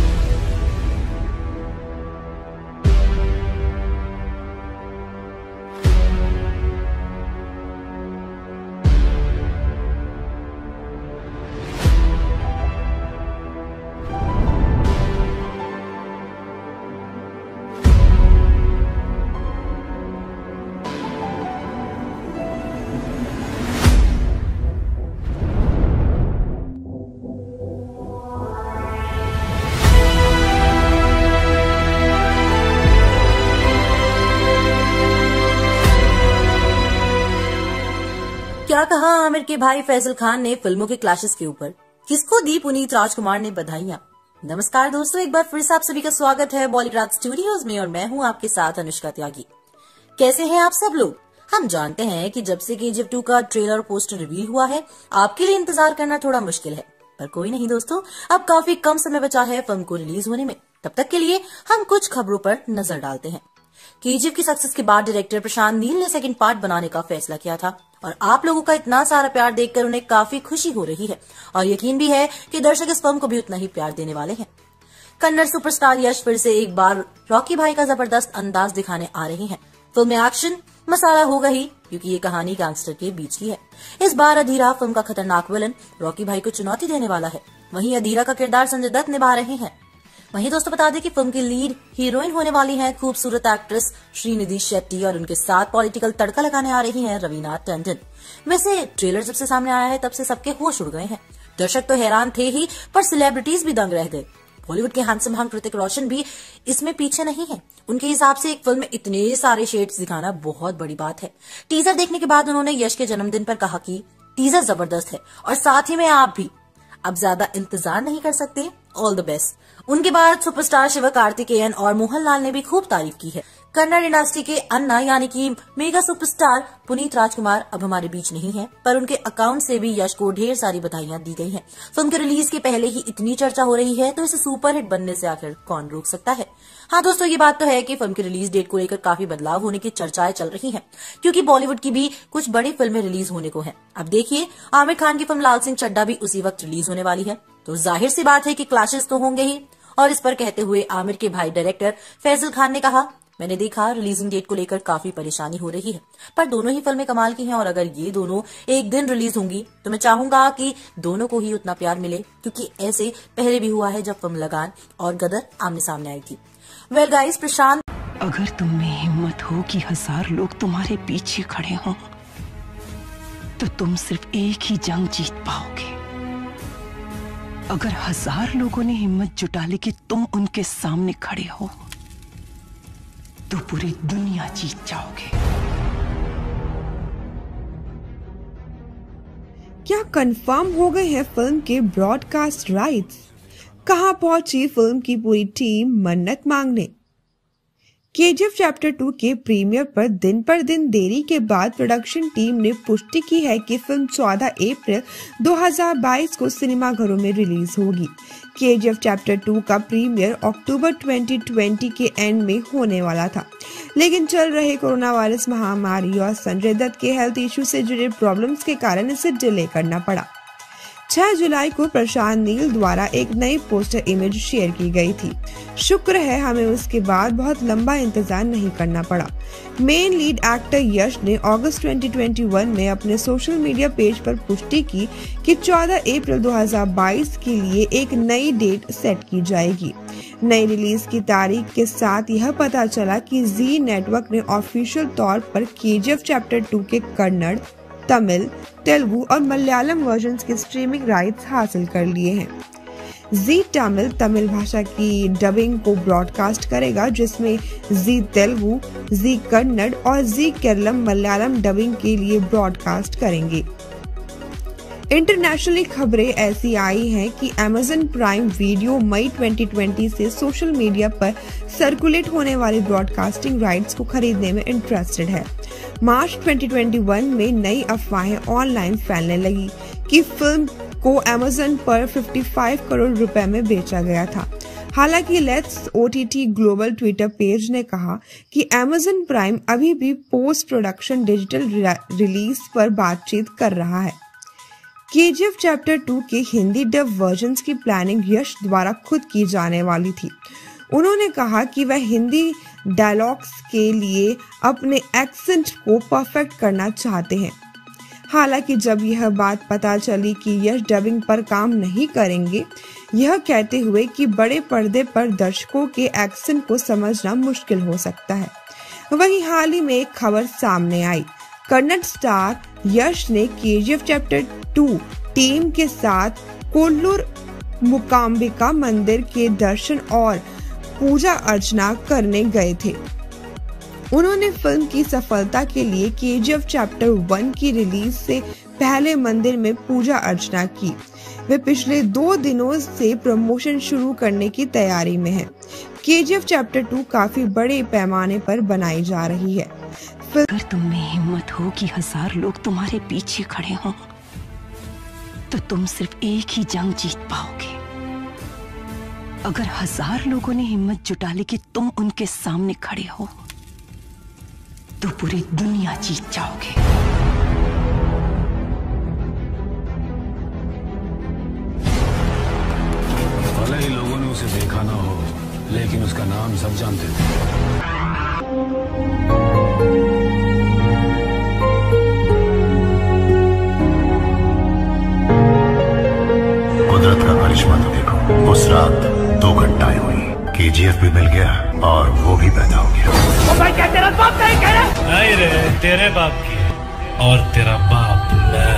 क्या कहा आमिर के भाई फैसल खान ने फिल्मों के क्लैशेस के ऊपर, किसको दी पुनीत राजकुमार ने बधाइयां। नमस्कार दोस्तों, एक बार फिर से आप सभी का स्वागत है बॉलीग्राज स्टूडियोज में और मैं हूं आपके साथ अनुष्का त्यागी। कैसे हैं आप सब लोग? हम जानते हैं कि जब से केजीएफ टू का ट्रेलर और पोस्टर रिवील हुआ है, आपके लिए इंतजार करना थोड़ा मुश्किल है, पर कोई नहीं दोस्तों, अब काफी कम समय बचा है फिल्म को रिलीज होने में। तब तक के लिए हम कुछ खबरों पर नजर डालते हैं। केजीएफ की सक्सेस के बाद डायरेक्टर प्रशांत नील ने सेकंड पार्ट बनाने का फैसला किया था और आप लोगों का इतना सारा प्यार देखकर उन्हें काफी खुशी हो रही है और यकीन भी है कि दर्शक इस फिल्म को भी उतना ही प्यार देने वाले हैं। कन्नड़ सुपरस्टार यश फिर से एक बार रॉकी भाई का जबरदस्त अंदाज दिखाने आ रहे हैं। फिल्म में एक्शन मसाला होगा ही, क्योंकि ये कहानी गैंगस्टर के बीच की है। इस बार अधीरा फिल्म का खतरनाक विलन रॉकी भाई को चुनौती देने वाला है। वहीं अधीरा का किरदार संजय दत्त निभा रहे हैं। वहीं दोस्तों बता दें कि फिल्म की लीड हीरोइन होने वाली हैं खूबसूरत एक्ट्रेस श्रीनिधि शेट्टी और उनके साथ पॉलिटिकल तड़का लगाने आ रही हैं रवीना टंडन। वैसे ट्रेलर जब से सामने आया है तब से सबके होश उड़ गए हैं। दर्शक तो हैरान थे ही, पर सेलिब्रिटीज भी दंग रह गए। बॉलीवुड के हैंडसम हंग ऋतिक रोशन भी इसमें पीछे नहीं है। उनके हिसाब से एक फिल्म में इतने सारे शेड्स दिखाना बहुत बड़ी बात है। टीजर देखने के बाद उन्होंने यश के जन्मदिन पर कहा कि टीजर जबरदस्त है और साथ ही में आप भी अब ज्यादा इंतजार नहीं कर सकते। All the best. उनके बाद सुपरस्टार शिवकार्तिकेयन और मोहनलाल ने भी खूब तारीफ की है। कन्नड़ इंडस्ट्री के अन्ना यानी कि मेगा सुपरस्टार पुनीत राजकुमार अब हमारे बीच नहीं है, पर उनके अकाउंट से भी यश को ढेर सारी बधाइयां दी गई हैं। फिल्म के रिलीज के पहले ही इतनी चर्चा हो रही है, तो इसे सुपरहिट बनने से आखिर कौन रोक सकता है। हाँ दोस्तों, ये बात तो है कि फिल्म की रिलीज डेट को लेकर काफी बदलाव होने की चर्चाएं चल रही हैं, क्योंकि बॉलीवुड की भी कुछ बड़ी फिल्में रिलीज होने को हैं। अब देखिए, आमिर खान की फिल्म लाल सिंह चड्ढा भी उसी वक्त रिलीज होने वाली है, तो जाहिर सी बात है कि क्लैशेस तो होंगे ही। और इस पर कहते हुए आमिर के भाई डायरेक्टर फैसल खान ने कहा, मैंने देखा रिलीजिंग डेट को लेकर काफी परेशानी हो रही है, पर दोनों ही फिल्में कमाल की हैं और अगर ये दोनों एक दिन रिलीज होंगी तो मैं चाहूंगा कि दोनों को ही उतना प्यार मिले, क्योंकि ऐसे पहले भी हुआ है जब फिल्म लगान और गदर आमने सामने आई थी। वेल गाइस, प्रशांत, अगर तुम में हिम्मत हो कि हजार लोग तुम्हारे पीछे खड़े हों, तो तुम सिर्फ एक ही जंग जीत पाओगे। अगर हजार लोगों ने हिम्मत जुटा ली कि तुम उनके सामने खड़े हो, तो पूरी दुनिया जीत जाओगे। क्या कंफर्म हो गए हैं फिल्म के ब्रॉडकास्ट राइट्स? कहां पहुंची फिल्म की पूरी टीम मन्नत मांगने? केजीएफ चैप्टर टू के प्रीमियर पर दिन पर दिन देरी के बाद प्रोडक्शन टीम ने पुष्टि की है कि फिल्म चौदह अप्रैल दो हज़ार बाईस को सिनेमाघरों में रिलीज होगी। केजीएफ चैप्टर टू का प्रीमियर अक्टूबर दो हज़ार बीस के एंड में होने वाला था, लेकिन चल रहे कोरोना वायरस महामारी और संजय दत्त के हेल्थ इश्यू से जुड़े प्रॉब्लम्स के कारण इसे डिले करना पड़ा। छह जुलाई को प्रशांत नील द्वारा एक नई पोस्टर इमेज शेयर की गई थी। शुक्र है हमें उसके बाद बहुत लंबा इंतजार नहीं करना पड़ा। मेन लीड एक्टर यश ने अगस्त दो हज़ार इक्कीस में अपने सोशल मीडिया पेज पर पुष्टि की कि चौदह अप्रैल दो हज़ार बाईस के लिए एक नई डेट सेट की जाएगी। नई रिलीज की तारीख के साथ यह पता चला कि जी नेटवर्क ने ऑफिशियल तौर पर केजीएफ चैप्टर टू के कन्नड़, तमिल, तेलुगु और मलयालम वर्जन्स के स्ट्रीमिंग राइट्स हासिल कर लिए हैं। जी तमिल तमिल भाषा की डबिंग को ब्रॉडकास्ट करेगा, जिसमें जी तेलुगु, जी कन्नड़ और जी केरलम मलयालम डबिंग के लिए ब्रॉडकास्ट करेंगे। इंटरनेशनली खबरें ऐसी आई हैं कि अमेज़न प्राइम वीडियो मई दो हज़ार बीस से सोशल मीडिया पर सर्कुलेट होने वाली ब्रॉडकास्टिंग राइट्स को खरीदने में इंटरेस्टेड है। मार्च दो हज़ार इक्कीस में नई अफवाहें ऑनलाइन फैलने लगी कि फिल्म को अमेज़न पर पचपन करोड़ रुपए में बेचा गया था। हालांकि let's OTT global Twitter page ने कहा कि अमेज़न प्राइम अभी भी पोस्ट प्रोडक्शन डिजिटल रिलीज पर बातचीत कर रहा है। केजीएफ चैप्टर टू के हिंदी डब वर्जन्स की प्लानिंग यश द्वारा खुद की जाने वाली थी। उन्होंने कहा कि वह हिंदी डायलॉग्स के लिए अपने एक्सेंट को परफेक्ट करना चाहते हैं। हालांकि जब यह बात पता चली कि यश डबिंग पर काम नहीं करेंगे, यह कहते हुए कि बड़े पर्दे पर दर्शकों के एक्सेंट को समझना मुश्किल हो सकता है। वहीं हाल ही में एक खबर सामने आई। कन्नड़ स्टार यश ने केजीएफ चैप्टर टू टीम के साथ कोल्लूर मुकाम्बिका मंदिर के दर्शन और पूजा अर्चना करने गए थे। उन्होंने फिल्म की सफलता के लिए केजीएफ चैप्टर वन की रिलीज से पहले मंदिर में पूजा अर्चना की। वे पिछले दो दिनों से प्रमोशन शुरू करने की तैयारी में हैं। केजीएफ चैप्टर टू काफी बड़े पैमाने पर बनाई जा रही है। अगर तुम में हिम्मत हो कि हजार लोग तुम्हारे पीछे खड़े हों, तो तुम सिर्फ एक ही जंग जीत पाओगे। अगर हजार लोगों ने हिम्मत जुटा ली कि तुम उनके सामने खड़े हो, तो पूरी दुनिया जीत जाओगे। भले ही लोगों ने उसे देखा ना हो, लेकिन उसका नाम सब जानते थे। कुदरत का करिश्मा तो देखो, उस रात दो घंटाएं हुई, केजीएफ भी मिल गया और वो भी पैदा हो गया। ओ भाई, क्या तेरा बाप नहीं कह रहा? नहीं रे, तेरे बाप की और तेरा बाप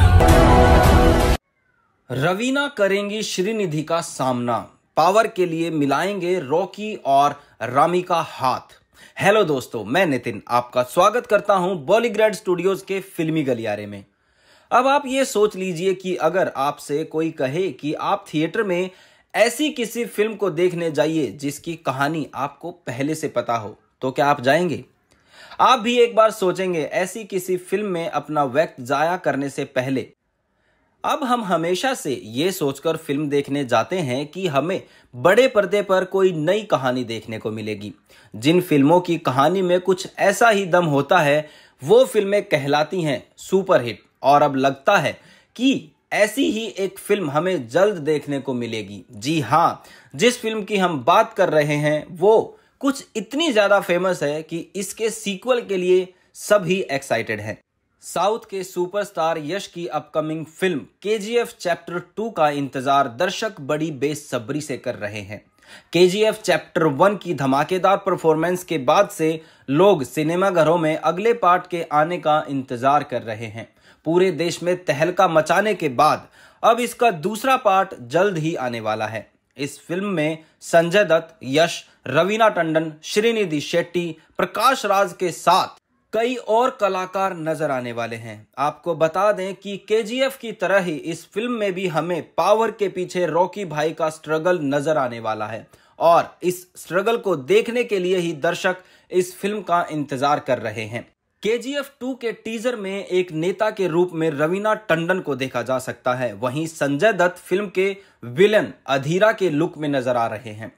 मैं। रवीना करेंगी श्रीनिधि का सामना, पावर के लिए मिलाएंगे रॉकी और रामी का हाथ। हेलो दोस्तों, मैं नितिन आपका स्वागत करता हूं बॉलीग्रेड स्टूडियोज के फिल्मी गलियारे में। अब आप ये सोच लीजिए कि अगर आपसे कोई कहे कि आप थिएटर में ऐसी किसी फिल्म को देखने जाइए जिसकी कहानी आपको पहले से पता हो, तो क्या आप जाएंगे? आप भी एक बार सोचेंगे ऐसी किसी फिल्म में अपना वक्त जाया करने से पहले। अब हम हमेशा से ये सोचकर फिल्म देखने जाते हैं कि हमें बड़े पर्दे पर कोई नई कहानी देखने को मिलेगी। जिन फिल्मों की कहानी में कुछ ऐसा ही दम होता है, वो फिल्में कहलाती हैं सुपरहिट। और अब लगता है कि ऐसी ही एक फिल्म हमें जल्द देखने को मिलेगी। जी हाँ, जिस फिल्म की हम बात कर रहे हैं वो कुछ इतनी ज्यादा फेमस है कि इसके सीक्वल के लिए सभी एक्साइटेड हैं। साउथ के सुपरस्टार यश की upcoming film KGF chapter two का इंतजार दर्शक बड़ी बेसब्री से कर रहे हैं। केजीएफ चैप्टर वन की धमाकेदार परफॉर्मेंस के बाद से लोग सिनेमाघरों में अगले पार्ट के आने का इंतजार कर रहे हैं। पूरे देश में तहलका मचाने के बाद अब इसका दूसरा पार्ट जल्द ही आने वाला है। इस फिल्म में संजय दत्त, यश, रवीना टंडन, श्रीनिधि शेट्टी, प्रकाश राज के साथ कई और कलाकार नजर आने वाले हैं। आपको बता दें कि केजीएफ की तरह ही इस फिल्म में भी हमें पावर के पीछे रॉकी भाई का स्ट्रगल नजर आने वाला है और इस स्ट्रगल को देखने के लिए ही दर्शक इस फिल्म का इंतजार कर रहे हैं। केजीएफ टू के टीजर में एक नेता के रूप में रवीना टंडन को देखा जा सकता है। वहीं संजय दत्त फिल्म के विलन अधीरा के लुक में नजर आ रहे हैं।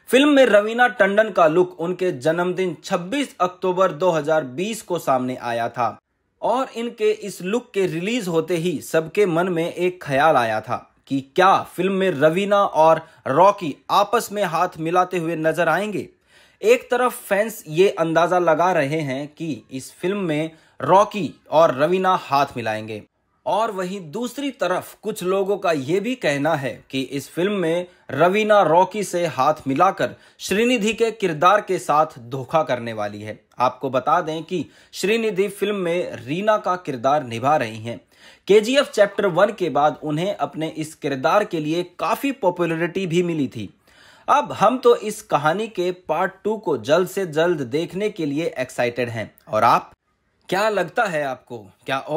फिल्म में रवीना टंडन का लुक उनके जन्मदिन छब्बीस अक्टूबर दो हज़ार बीस को सामने आया था और इनके इस लुक के रिलीज होते ही सबके मन में एक ख्याल आया था कि क्या फिल्म में रवीना और रॉकी आपस में हाथ मिलाते हुए नजर आएंगे। एक तरफ फैंस ये अंदाजा लगा रहे हैं कि इस फिल्म में रॉकी और रवीना हाथ मिलाएंगे और वहीं दूसरी तरफ कुछ लोगों का ये भी कहना है कि इस फिल्म में रवीना रॉकी से हाथ मिलाकर श्रीनिधि के किरदार के साथ धोखा करने वाली है। आपको बता दें कि श्रीनिधि फिल्म में रीना का किरदार निभा रही हैं। केजीएफ चैप्टर वन के बाद उन्हें अपने इस किरदार के लिए काफी पॉपुलैरिटी भी मिली थी। अब हम तो इस कहानी के पार्ट टू को जल्द से जल्द देखने के लिए एक्साइटेड हैं। और आप, क्या लगता है आपको? क्या और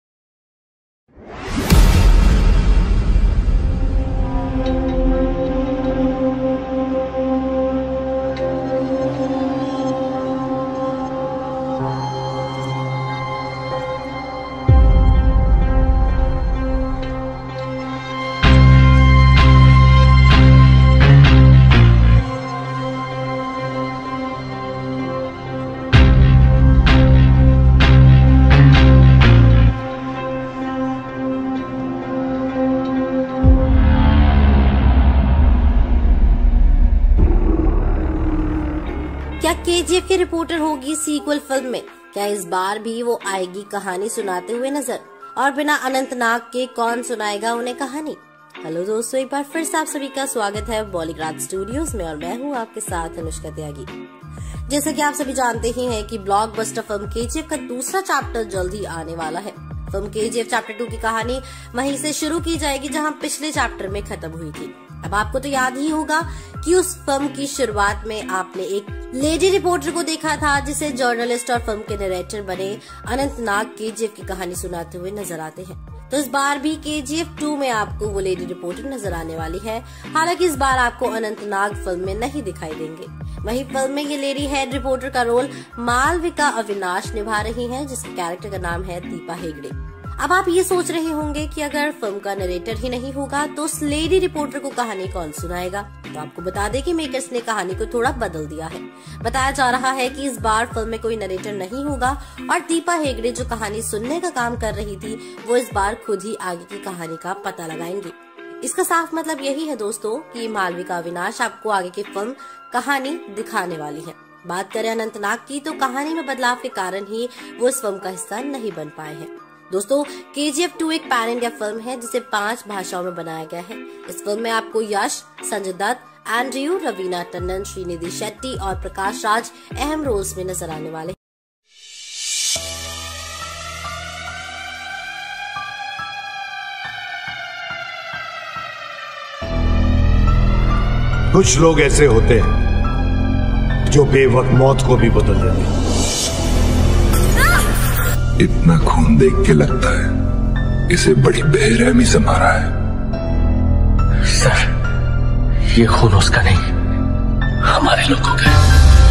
क्या केजीएफ की रिपोर्टर होगी सीक्वल फिल्म में? क्या इस बार भी वो आएगी कहानी सुनाते हुए नजर? और बिना अनंतनाग के कौन सुनाएगा उन्हें कहानी? हेलो दोस्तों, एक बार फिर से आप सभी का स्वागत है बॉलीग्राड स्टूडियोज में और मैं हूँ आपके साथ अनुष्का त्यागी। जैसा कि आप सभी जानते ही हैं कि ब्लॉकबस्टर फिल्म केजीएफ का दूसरा चैप्टर जल्द ही आने वाला है। फिल्म केजीएफ चैप्टर टू की कहानी वहीं से शुरू की जाएगी जहां पिछले चैप्टर में खत्म हुई थी। अब आपको तो याद ही होगा कि उस फिल्म की शुरुआत में आपने एक लेडी रिपोर्टर को देखा था जिसे जर्नलिस्ट और फिल्म के डायरेक्टर बने अनंतनाग केजीएफ की कहानी सुनाते हुए नजर आते हैं। तो इस बार भी केजीएफ टू में आपको वो लेडी रिपोर्टर नजर आने वाली है। हालांकि इस बार आपको अनंतनाग फिल्म में नहीं दिखाई देंगे। वहीं फिल्म में ये लेडी हेड रिपोर्टर का रोल मालविका अविनाश निभा रही हैं, जिसके कैरेक्टर का नाम है दीपा हेगड़े। अब आप ये सोच रहे होंगे कि अगर फिल्म का नरेटर ही नहीं होगा तो उस लेडी रिपोर्टर को कहानी कौन सुनाएगा? तो आपको बता दें कि मेकर्स ने कहानी को थोड़ा बदल दिया है। बताया जा रहा है कि इस बार फिल्म में कोई नरेटर नहीं होगा और दीपा हेगड़े जो कहानी सुनने का काम कर रही थी वो इस बार खुद ही आगे की कहानी का पता लगाएंगे। इसका साफ मतलब यही है दोस्तों कि मालविका अविनाश आपको आगे की फिल्म कहानी दिखाने वाली है। बात करें अनंतनाग की तो कहानी में बदलाव के कारण ही वो इस फिल्म का हिस्सा नहीं बन पाए हैं। दोस्तों, केजीएफ टू एक पैन इंडिया फिल्म है जिसे पांच भाषाओं में बनाया गया है। इस फिल्म में आपको यश, संजय दत्त, एंड्रयू, रवीना टंडन, श्रीनिधि शेट्टी और प्रकाश राज अहम रोल्स में नजर आने वाले। कुछ लोग ऐसे होते हैं जो बेवक्त मौत को भी बदल देते हैं। इतना खून देख के लगता है इसे बड़ी बेरहमी से मारा है। सर, ये खून उसका नहीं, हमारे लोगों का है।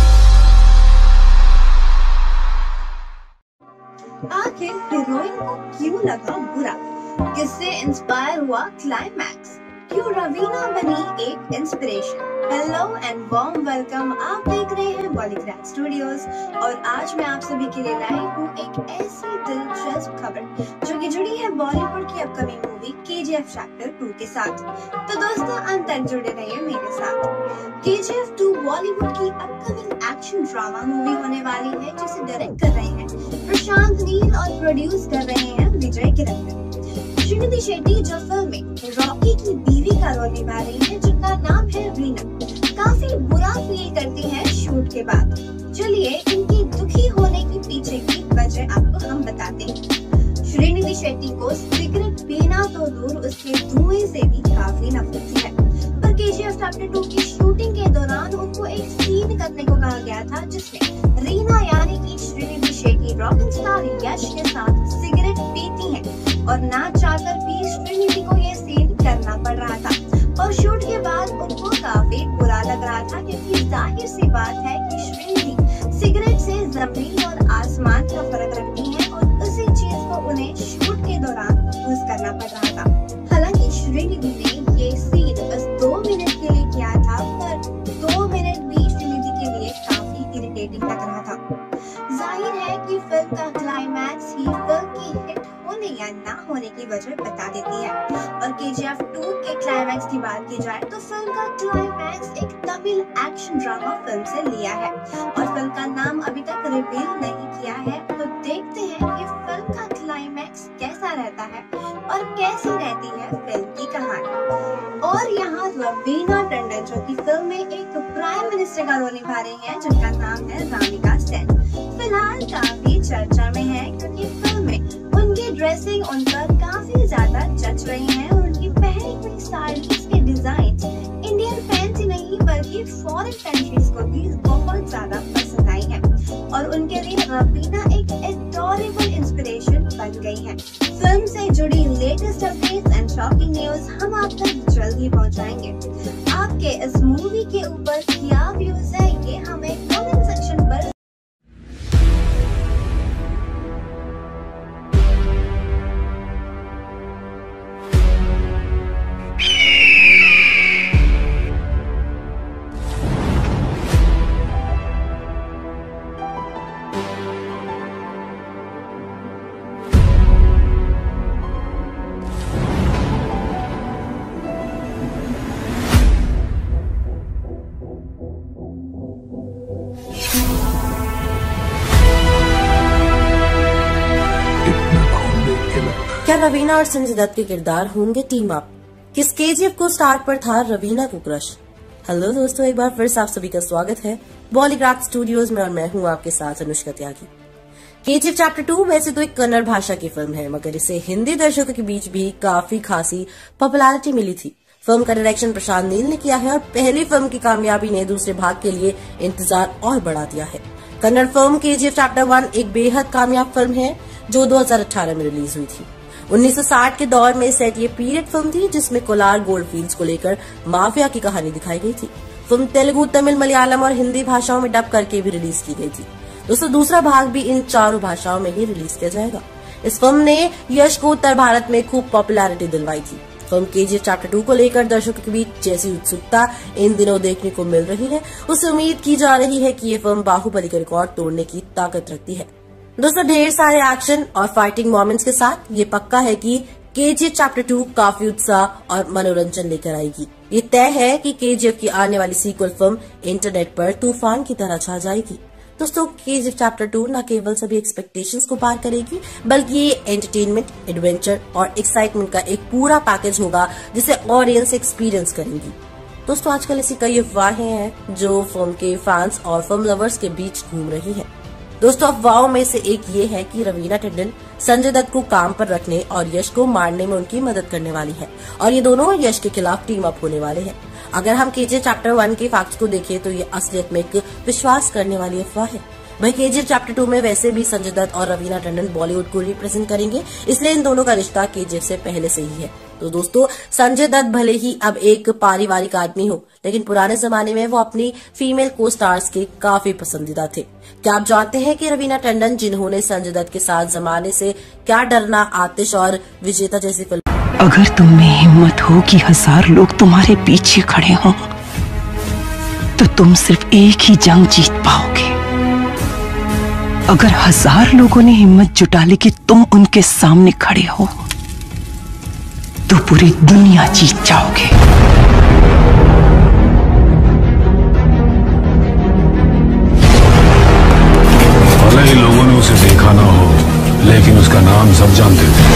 आखिर हीरोइन को क्यों लगा बुरा? किससे इंस्पायर हुआ क्लाइमैक्स? क्यों रवीना बनी एक inspiration? Hello and warm welcome, आप देख रहे हैं बॉलीग्राड स्टूडियोज और आज मैं आप सभी के लिए लाई हूँ एक ऐसी दिलचस्प खबर जो कि जुड़ी है बॉलीवुड की upcoming movie KGF chapter two के साथ। तो दोस्तों, अंत तक जुड़े रहिए मेरे साथ। केजीएफ टू बॉलीवुड की अपकमिंग एक्शन ड्रामा मूवी होने वाली है जिसे डायरेक्ट कर रहे हैं प्रशांत नील और प्रोड्यूस कर रहे हैं विजय किरकिरे। श्रीनिधि शेट्टी जो फिल्म में रॉकी की बीवी का रोल निभा रही है जिनका नाम है रीना, काफी बुरा फील करती है शूट के बाद। चलिए इनकी दुखी होने के पीछे की वजह आपको हम बताते हैं। श्रीनिधि शेट्टी को सिगरेट पीना तो दूर, उसके धुएं से भी काफी नफरत है। पर केजीएफ चैप्टर टू की शूटिंग के दौरान उनको एक सीन करने को कहा गया था जिसमें रीना यानी कि श्रीनिधि शेट्टी रॉकिंग स्टार यश के साथ सिगरेट पीती है और ना चाहकर भी श्रीनिधि को ये सीन करना पड़ रहा था। और शूट के बाद उनको काफी बुरा लग रहा था क्योंकि जाहिर सी बात है कि श्रीनिधि सिगरेट से जमीन और आसमान का फर्क रखती है और उसी चीज को उन्हें शूट के दौरान यूज करना पड़ रहा था। हालांकि श्रीनिधि ने ये सीन बस दो मिनट के लिए किया था, पर दो खतरा था। जाहिर है कि फिल्म का क्लाइमैक्स ही फिल्म की हिट होने या ना होने की वजह बता देती है। और के जी एफ टू के क्लाइमैक्स की बात की जाए तो फिल्म का क्लाइमैक्स एक तमिल एक्शन ड्रामा फिल्म से लिया है और फिल्म का नाम अभी तक रिवील नहीं किया है। तो देखते हैं कि फिल्म का क्लाइमैक्स कैसा रहता है और कैसी रहती है फिल्म की कहानी। और यहाँ रवीना टंडन जो कि फिल्म में एक प्राइम मिनिस्टर का रोल निभा रही है जिनका नाम है राधिका सेन, फिलहाल काफी चर्चा में है क्योंकि फिल्म में उनकी ड्रेसिंग उन पर काफी ज्यादा जच रही है और उनकी पहनी हुई साड़ीज के डिजाइन इंडियन फैंस ही नहीं बल्कि फॉरेन कंट्रीज को भी बहुत ज्यादा पसंद आई है और उनके लिए रवीना एक एडोरेबल इंस्पिरेशन बन गई है। फिल्म से जुड़ी latest updates and shocking news हम आप तक जल्द ही पहुंचाएंगे। आपके इस मूवी के ऊपर क्या व्यूज है ये हमें कमेंट सेक्शन पर क्या रवीना और संजय दत्त के किरदार होंगे टीम अप? किस के जी एफ को स्टार पर था रवीना को क्रश? हेलो दोस्तों, एक बार फिर से आप सभी का स्वागत है बॉलीग्राफ स्टूडियोज में और मैं हूं आपके साथ अनुष्का त्यागी। के जी एफ चैप्टर टू वैसे तो एक कन्नड़ भाषा की फिल्म है मगर इसे हिंदी दर्शकों के बीच भी काफी खासी पॉपुलैरिटी मिली थी। फिल्म का डायरेक्शन प्रशांत नील ने किया है और पहली फिल्म की कामयाबी ने दूसरे भाग के लिए इंतजार और बढ़ा दिया है। कन्नड़ फिल्म के जी एफ चैप्टर वन एक बेहद कामयाब फिल्म है जो दो हजार अठारह में रिलीज हुई थी। उन्नीस सौ साठ के दौर में सेट ये पीरियड फिल्म थी जिसमें कोलार गोल्ड फील्ड्स को लेकर माफिया की कहानी दिखाई गई थी। फिल्म तेलुगु, तमिल, मलयालम और हिंदी भाषाओं में डब करके भी रिलीज की गई थी। दोस्तों दूसरा भाग भी इन चारों भाषाओं में ही रिलीज किया जाएगा। इस फिल्म ने यश को उत्तर भारत में खूब पॉपुलैरिटी दिलवाई थी। फिल्म के जी एफ चैप्टर टू को लेकर दर्शकों के बीच जैसी उत्सुकता इन दिनों देखने को मिल रही है उससे उम्मीद की जा रही है कि ये फिल्म बाहुबली का रिकॉर्ड तोड़ने की ताकत रखती है। दोस्तों ढेर सारे एक्शन और फाइटिंग मोमेंट्स के साथ ये पक्का है कि के जी एफ चैप्टर टू काफी उत्साह और मनोरंजन लेकर आएगी। ये तय है कि के जी एफ की आने वाली सीक्वल फिल्म इंटरनेट पर तूफान की तरह छा जाएगी। दोस्तों के जी एफ चैप्टर टू न केवल सभी एक्सपेक्टेशंस को पार करेगी बल्कि ये एंटरटेनमेंट, एडवेंचर और एक्साइटमेंट का एक पूरा पैकेज होगा जिसे ऑडियंस एक्सपीरियंस करेंगी। दोस्तों आजकल ऐसी कई अफवाहें हैं जो फिल्म के फैंस और फिल्म लवर्स के बीच घूम रही है। दोस्तों अफवाहों में से एक ये है कि रवीना टंडन संजय दत्त को काम पर रखने और यश को मारने में उनकी मदद करने वाली है और ये दोनों यश के खिलाफ टीम अप होने वाले हैं। अगर हम K G F chapter one के फैक्ट्स को देखें तो ये असलियत में एक विश्वास करने वाली अफवाह है। भाई के जी एफ चैप्टर टू में वैसे भी संजय दत्त और रवीना टंडन बॉलीवुड को रिप्रेजेंट करेंगे इसलिए इन दोनों का रिश्ता के जी एफ से पहले से ही है। तो दोस्तों संजय दत्त भले ही अब एक पारिवारिक आदमी हो लेकिन पुराने जमाने में वो अपनी फीमेल को स्टार्स के काफी पसंदीदा थे। क्या आप जानते हैं कि रवीना टंडन जिन्होंने संजय दत्त के साथ जमाने से क्या डरना, आतिश और विजेता जैसी फिल्म। अगर तुम में हिम्मत हो कि हजार लोग तुम्हारे पीछे खड़े हों तो तुम सिर्फ एक ही जंग जीत पाओगे। अगर हजार लोगों ने हिम्मत जुटा ली कि तुम उनके सामने खड़े हो तो पूरी दुनिया जीत जाओगे। भले ही लोगों ने उसे देखा ना हो लेकिन उसका नाम सब जानते थे।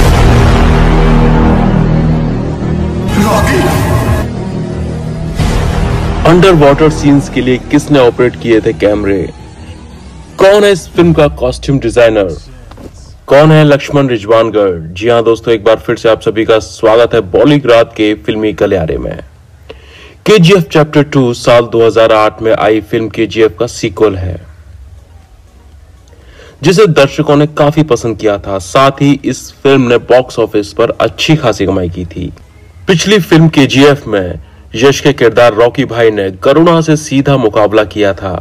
अंडर वाटर सीन्स के लिए किसने ऑपरेट किए थे कैमरे? कौन है इस फिल्म का कॉस्ट्यूम डिजाइनर? कौन है लक्ष्मण रिजवानगढ़? जी हाँ दोस्तों, एक बार फिर से आप सभी का स्वागत है बॉलीग्राफ के फिल्मी गलियारे में। के जी एफ चैप्टर टू साल दो हज़ार आठ में आई फिल्म के जी एफ का सीक्वल है जिसे दर्शकों ने काफी पसंद किया था। साथ ही इस फिल्म ने बॉक्स ऑफिस पर अच्छी खासी कमाई की थी। पिछली फिल्म के जी एफ में यश के किरदार रॉकी भाई ने करुणा से सीधा मुकाबला किया था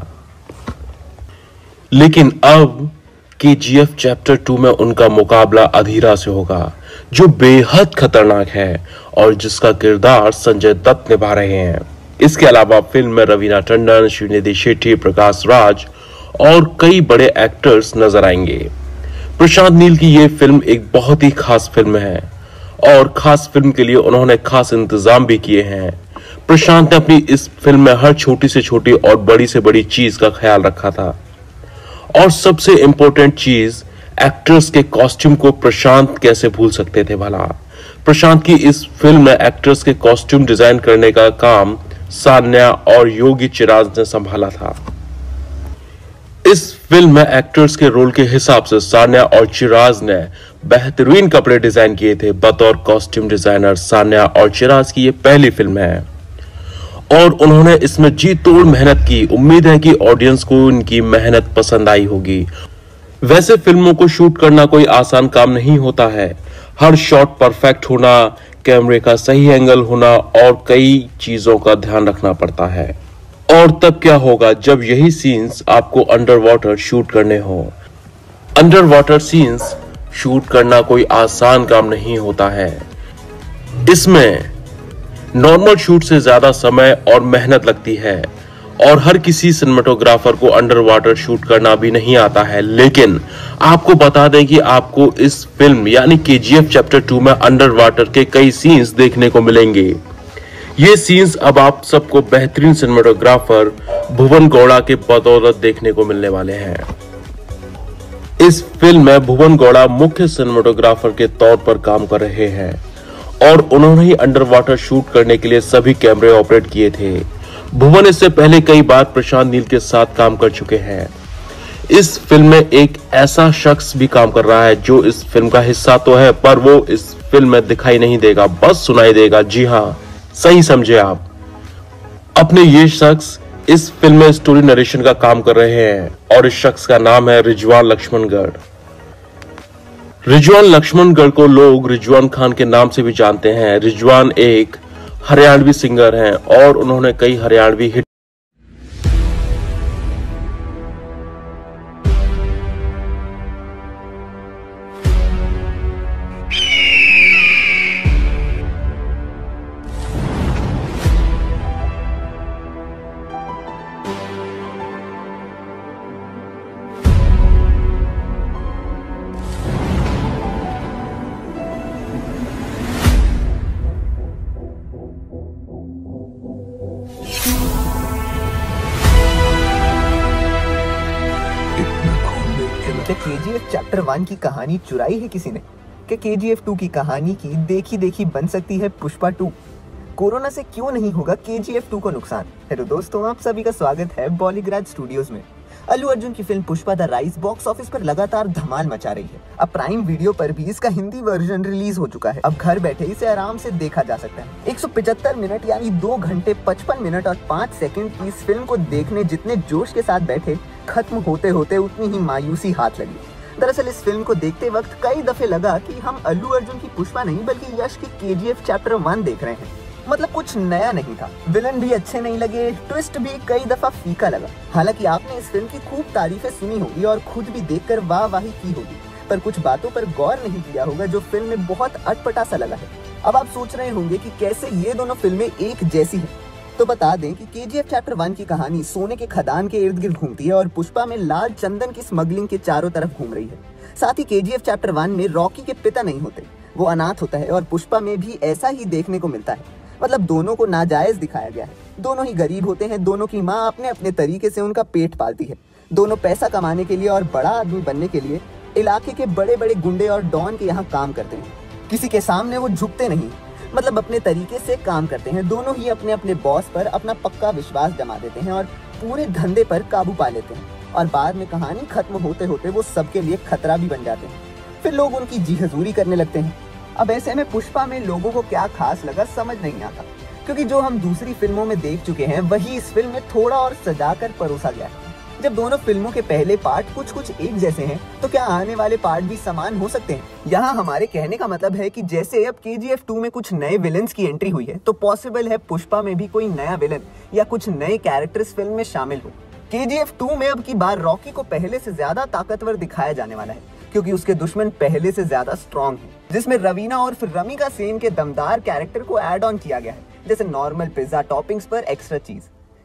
लेकिन अब के जी एफ चैप्टर टू में उनका मुकाबला अधीरा से होगा जो बेहद खतरनाक है और जिसका किरदार संजय दत्त निभा रहे हैं। इसके अलावा फिल्म में रवीना टंडन, श्रीनिधि शेट्टी, प्रकाश राज और कई बड़े एक्टर्स नजर आएंगे। प्रशांत नील की ये फिल्म एक बहुत ही खास फिल्म है और खास फिल्म के लिए उन्होंने खास इंतजाम भी किए हैं। प्रशांत ने अपनी इस फिल्म में हर छोटी से छोटी और बड़ी से बड़ी चीज का ख्याल रखा था और सबसे इंपॉर्टेंट चीज एक्टर्स के कॉस्ट्यूम को प्रशांत कैसे भूल सकते थे भला। प्रशांत की इस फिल्म में एक्टर्स के कॉस्ट्यूम डिजाइन करने का काम सान्या और योगी चिराज ने संभाला था। इस फिल्म में एक्टर्स के रोल के हिसाब से सान्या और चिराज ने बेहतरीन कपड़े डिजाइन किए थे। बतौर कॉस्ट्यूम डिजाइनर सान्या और चिराज की ये पहली फिल्म है और उन्होंने इसमें जी तोड़ मेहनत की। उम्मीद है कि ऑडियंस को इनकी मेहनत पसंद आई होगी। वैसे फिल्मों को शूट करना कोई आसान काम नहीं होता है। हर शॉट परफेक्ट होना, कैमरे का सही एंगल होना और कई चीजों का ध्यान रखना पड़ता है। और तब क्या होगा जब यही सीन्स आपको अंडर वाटर शूट करने हो। अंडर वाटर सीन्स शूट करना कोई आसान काम नहीं होता है। इसमें नॉर्मल शूट से ज्यादा समय और मेहनत लगती है और हर किसी सिनेमेटोग्राफर को अंडर वाटर शूट करना भी नहीं आता है। लेकिन आपको बता दें कि आपको इस फिल्म यानी केजीएफ चैप्टर टू में अंडर वाटर के कई सीन्स देखने को मिलेंगे। ये सीन्स अब आप सबको बेहतरीन सिनेमेटोग्राफर भुवन गौड़ा के बदौलत देखने को मिलने वाले हैं। इस फिल्म में भुवन गौड़ा मुख्य सिनेमेटोग्राफर के तौर पर काम कर रहे हैं और उन्होंने ही अंडर वाटर शूट करने के लिए सभी कैमरे ऑपरेट किए थे। भुवन इससे पहले कई बार प्रशांत नील के साथ काम कर चुके हैं। इस फिल्म में एक ऐसा शख्स भी काम कर रहा है जो इस फिल्म का हिस्सा तो है पर वो इस फिल्म में दिखाई नहीं देगा, बस सुनाई देगा। जी हाँ, सही समझे आप। अपने ये शख्स इस फिल्म में स्टोरी नरेशन का काम कर रहे हैं और इस शख्स का नाम है रिजवान लक्ष्मणगढ़। रिजवान लक्ष्मणगढ़ को लोग रिजवान खान के नाम से भी जानते हैं। रिजवान एक हरियाणवी सिंगर हैं और उन्होंने कई Haryanvi hit KGF chapter one की कहानी चुराई है किसी ने? कि केजीएफ टू की कहानी की देखी देखी बन सकती है पुष्पा टू? कोरोना से क्यों नहीं होगा केजीएफ टू को नुकसान? हेलो दोस्तों, आप सभी का स्वागत है बॉलीग्राज स्टूडियोज में। अल्लू अर्जुन की film Pushpa the rise box office पर लगातार धमाल मचा रही है। अब प्राइम वीडियो पर भी इसका हिंदी वर्जन रिलीज हो चुका है। अब घर बैठे इसे आराम से देखा जा सकता है। एक सौ पचहत्तर मिनट यानी दो घंटे पचपन मिनट और पाँच सेकंड की इस फिल्म को देखने जितने जोश के साथ बैठे, खत्म होते होते उतनी ही मायूसी हाथ लगी। दरअसल इस फिल्म को देखते वक्त कई दफे लगा कि हम अल्लू अर्जुन की पुष्पा नहीं बल्कि यश की केजीएफ चैप्टर वन देख रहे हैं। मतलब कुछ नया नहीं था, विलन भी अच्छे नहीं लगे, ट्विस्ट भी कई दफा फीका लगा। हालांकि आपने इस फिल्म की खूब तारीफें सुनी होगी और खुद भी देखकर वाह वाही की होगी, पर कुछ बातों पर गौर नहीं किया होगा जो फिल्म में बहुत अटपटा सा लगा है। अब आप सोच रहे होंगे कि कैसे ये दोनों फिल्में एक जैसी हैं। तो बता दें कि केजीएफ चैप्टर वन की कहानी सोने के खदान के इर्द गिर्द घूमती है और पुष्पा में लाल चंदन की स्मगलिंग के चारों तरफ घूम रही है। साथ ही केजीएफ चैप्टर वन में रॉकी के पिता नहीं होते, वो अनाथ होता है और पुष्पा में भी ऐसा ही देखने को मिलता है। मतलब दोनों को नाजायज दिखाया गया है। दोनों ही गरीब होते हैं, दोनों की माँ अपने अपने तरीके से उनका पेट पालती है। दोनों पैसा कमाने के लिए और बड़ा आदमी बनने के लिए इलाके के बड़े बड़े गुंडे और डॉन के यहाँ काम करते हैं। किसी के सामने वो झुकते नहीं, मतलब अपने तरीके से काम करते हैं। दोनों ही अपने अपने बॉस पर अपना पक्का विश्वास जमा देते हैं और पूरे धंधे पर काबू पा लेते हैं। और बाद में कहानी खत्म होते होते वो सबके लिए खतरा भी बन जाते हैं। फिर लोग उनकी जी हजूरी करने लगते हैं। अब ऐसे में पुष्पा में लोगों को क्या खास लगा समझ नहीं आता, क्योंकि जो हम दूसरी फिल्मों में देख चुके हैं वही इस फिल्म में थोड़ा और सजाकर परोसा गया है। जब दोनों फिल्मों के पहले पार्ट कुछ कुछ एक जैसे हैं, तो क्या आने वाले पार्ट भी समान हो सकते हैं? यहाँ हमारे कहने का मतलब है कि जैसे अब केजीएफ टू में कुछ नए विलन्स की एंट्री हुई है, तो पॉसिबल है पुष्पा में भी कोई नया विलन या कुछ नए कैरेक्टर्स फिल्म में शामिल हो। केजीएफ टू में अब की बार रॉकी को पहले से ज्यादा ताकतवर दिखाया जाने वाला है, क्योंकि उसके दुश्मन पहले से ज्यादा स्ट्रॉन्ग हैं, जिसमें रवीना और फिर रमिका सेन के दमदार कैरेक्टर को ऐड ऑन किया गया है, जैसे नॉर्मल पिज्जा टॉपिंग्स पर एक्स्ट्रा चीज।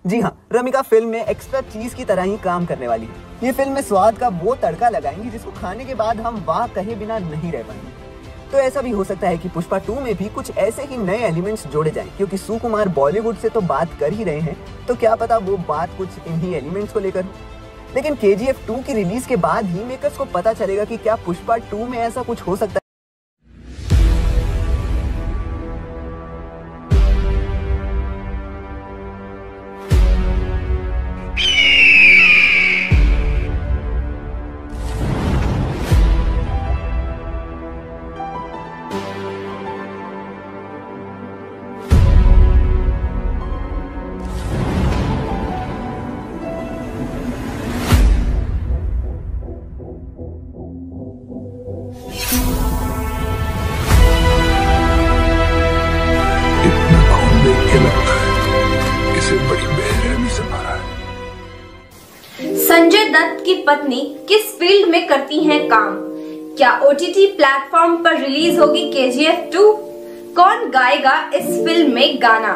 जी हाँ, रमिका फिल्म में एक्स्ट्रा चीज की तरह ही काम करने वाली है। ये फिल्म में स्वाद का वो तड़का लगाएंगी जिसको खाने के बाद हम वाह कहे बिना नहीं रह पाएंगे। तो ऐसा भी हो सकता है कि पुष्पा टू में भी कुछ ऐसे ही नए एलिमेंट्स जोड़े जाएं, क्योंकि सुकुमार बॉलीवुड से तो बात कर ही रहे हैं, तो क्या पता वो बात कुछ इन्हीं एलिमेंट्स को लेकर। लेकिन के जी एफ टू की रिलीज के बाद ही मेकर्स को पता चलेगा कि क्या पुष्पा टू में ऐसा कुछ हो सकता है। संजय दत्त की पत्नी किस फील्ड में करती हैं काम? क्या ओ टी टी प्लेटफॉर्म पर रिलीज होगी के जी एफ टू? कौन गाएगा इस फिल्म में गाना?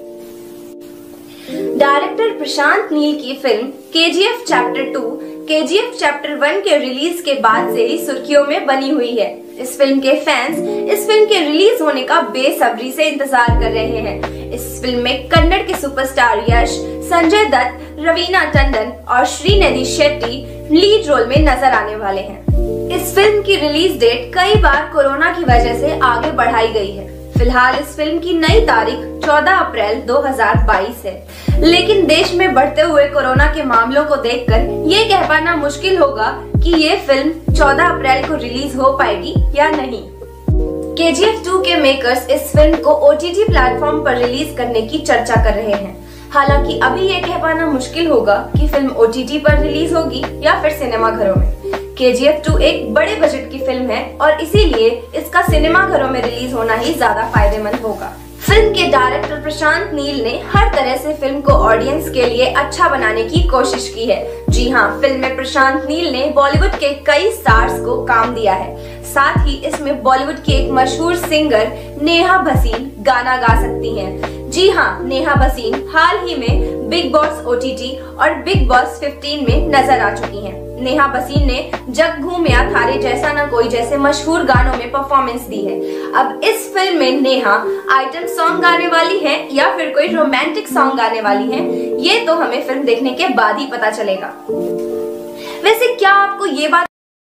डायरेक्टर प्रशांत नील की फिल्म के G F chapter two K G F chapter one के रिलीज के बाद से ही सुर्खियों में बनी हुई है। इस फिल्म के फैंस इस फिल्म के रिलीज होने का बेसब्री से इंतजार कर रहे हैं। इस फिल्म में कन्नड़ के सुपरस्टार यश, संजय दत्त, रवीना टंडन और श्रीनिधि शेट्टी लीड रोल में नजर आने वाले हैं। इस फिल्म की रिलीज डेट कई बार कोरोना की वजह से आगे बढ़ाई गई है। फिलहाल इस फिल्म की नई तारीख चौदह अप्रैल दो हज़ार बाईस है, लेकिन देश में बढ़ते हुए कोरोना के मामलों को देखकर ये कह पाना मुश्किल होगा कि ये फिल्म चौदह अप्रैल को रिलीज हो पाएगी या नहीं। के जी एफ टू के मेकर्स इस फिल्म को ओ टी टी प्लेटफॉर्म पर रिलीज करने की चर्चा कर रहे हैं। हालांकि अभी ये कह पाना मुश्किल होगा कि फिल्म ओ टी टी पर रिलीज होगी या फिर सिनेमा घरों में। के जी एफ टू एक बड़े बजट की फिल्म है और इसीलिए इसका सिनेमा घरों में रिलीज होना ही ज्यादा फायदेमंद होगा। फिल्म के डायरेक्टर प्रशांत नील ने हर तरह से फिल्म को ऑडियंस के लिए अच्छा बनाने की कोशिश की है। जी हाँ, फिल्म में प्रशांत नील ने बॉलीवुड के कई स्टार्स को काम दिया है। साथ ही इसमें बॉलीवुड की एक मशहूर सिंगर नेहा भसीन गाना गा सकती हैं। जी हाँ, नेहा भसीन हाल ही में Bigg Boss O T T और बिग बॉस पंद्रह में नजर आ चुकी हैं। नेहा भसीन ने जग घूमिया थारे जैसा न कोई जैसे मशहूर गानों में परफॉर्मेंस दी है। अब इस फिल्म में नेहा आइटम सॉन्ग गाने वाली है या फिर कोई रोमांटिक सॉन्ग गाने वाली है, ये तो हमें फिल्म देखने के बाद ही पता चलेगा। वैसे क्या आपको ये बात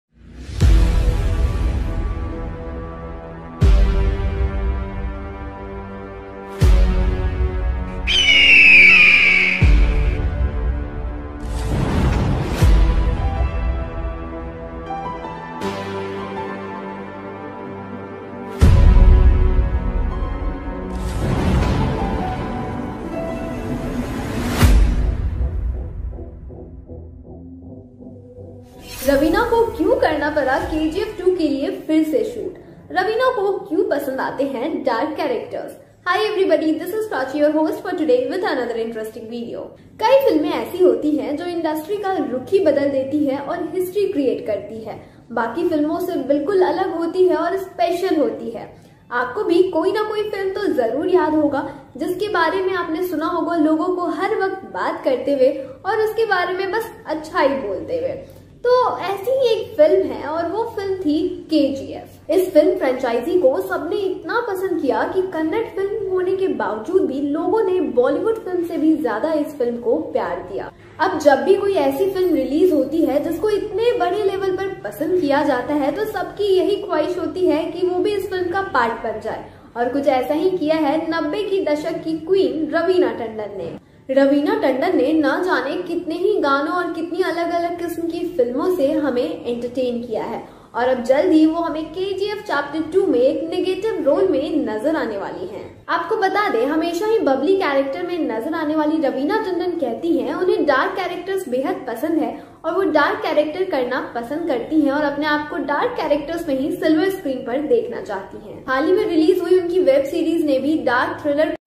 रवीना को क्यों करना पड़ा के जी एफ टू के लिए फिर से शूट? रवीना को क्यों पसंद आते हैं dark characters? Hi everybody, this is Prachi, your host for today with another interesting video. कई फिल्में ऐसी होती हैं जो इंडस्ट्री का रुख ही बदल देती है और हिस्ट्री क्रिएट करती है। बाकी फिल्मों से बिल्कुल अलग होती है और स्पेशल होती है। आपको भी कोई ना कोई फिल्म तो जरूर याद होगा जिसके बारे में आपने सुना होगा लोगों को हर वक्त बात करते हुए और उसके बारे में बस अच्छा ही बोलते हुए। तो ऐसी ही एक फिल्म है और वो फिल्म थी के जी एफ। इस फिल्म फ्रेंचाइजी को सबने इतना पसंद किया कि कन्नड़ फिल्म होने के बावजूद भी लोगों ने बॉलीवुड फिल्म से भी ज्यादा इस फिल्म को प्यार दिया। अब जब भी कोई ऐसी फिल्म रिलीज होती है जिसको इतने बड़े लेवल पर पसंद किया जाता है तो सबकी यही ख्वाहिश होती है कि वो भी इस फिल्म का पार्ट बन जाए, और कुछ ऐसा ही किया है नब्बे की दशक की क्वीन रवीना टंडन ने। रवीना टंडन ने न जाने कितने ही गानों और कितनी अलग अलग किस्म की फिल्मों से हमें एंटरटेन किया है, और अब जल्द ही वो हमें के जी एफ चैप्टर टू में एक नेगेटिव रोल में नजर आने वाली हैं। आपको बता दें, हमेशा ही बबली कैरेक्टर में नजर आने वाली रवीना टंडन कहती हैं उन्हें डार्क कैरेक्टर्स बेहद पसंद है और वो डार्क कैरेक्टर करना पसंद करती हैं और अपने आप को डार्क कैरेक्टर्स में ही सिल्वर स्क्रीन पर देखना चाहती हैं। हाल ही में रिलीज हुई उनकी वेब सीरीज ने भी डार्क थ्रिलर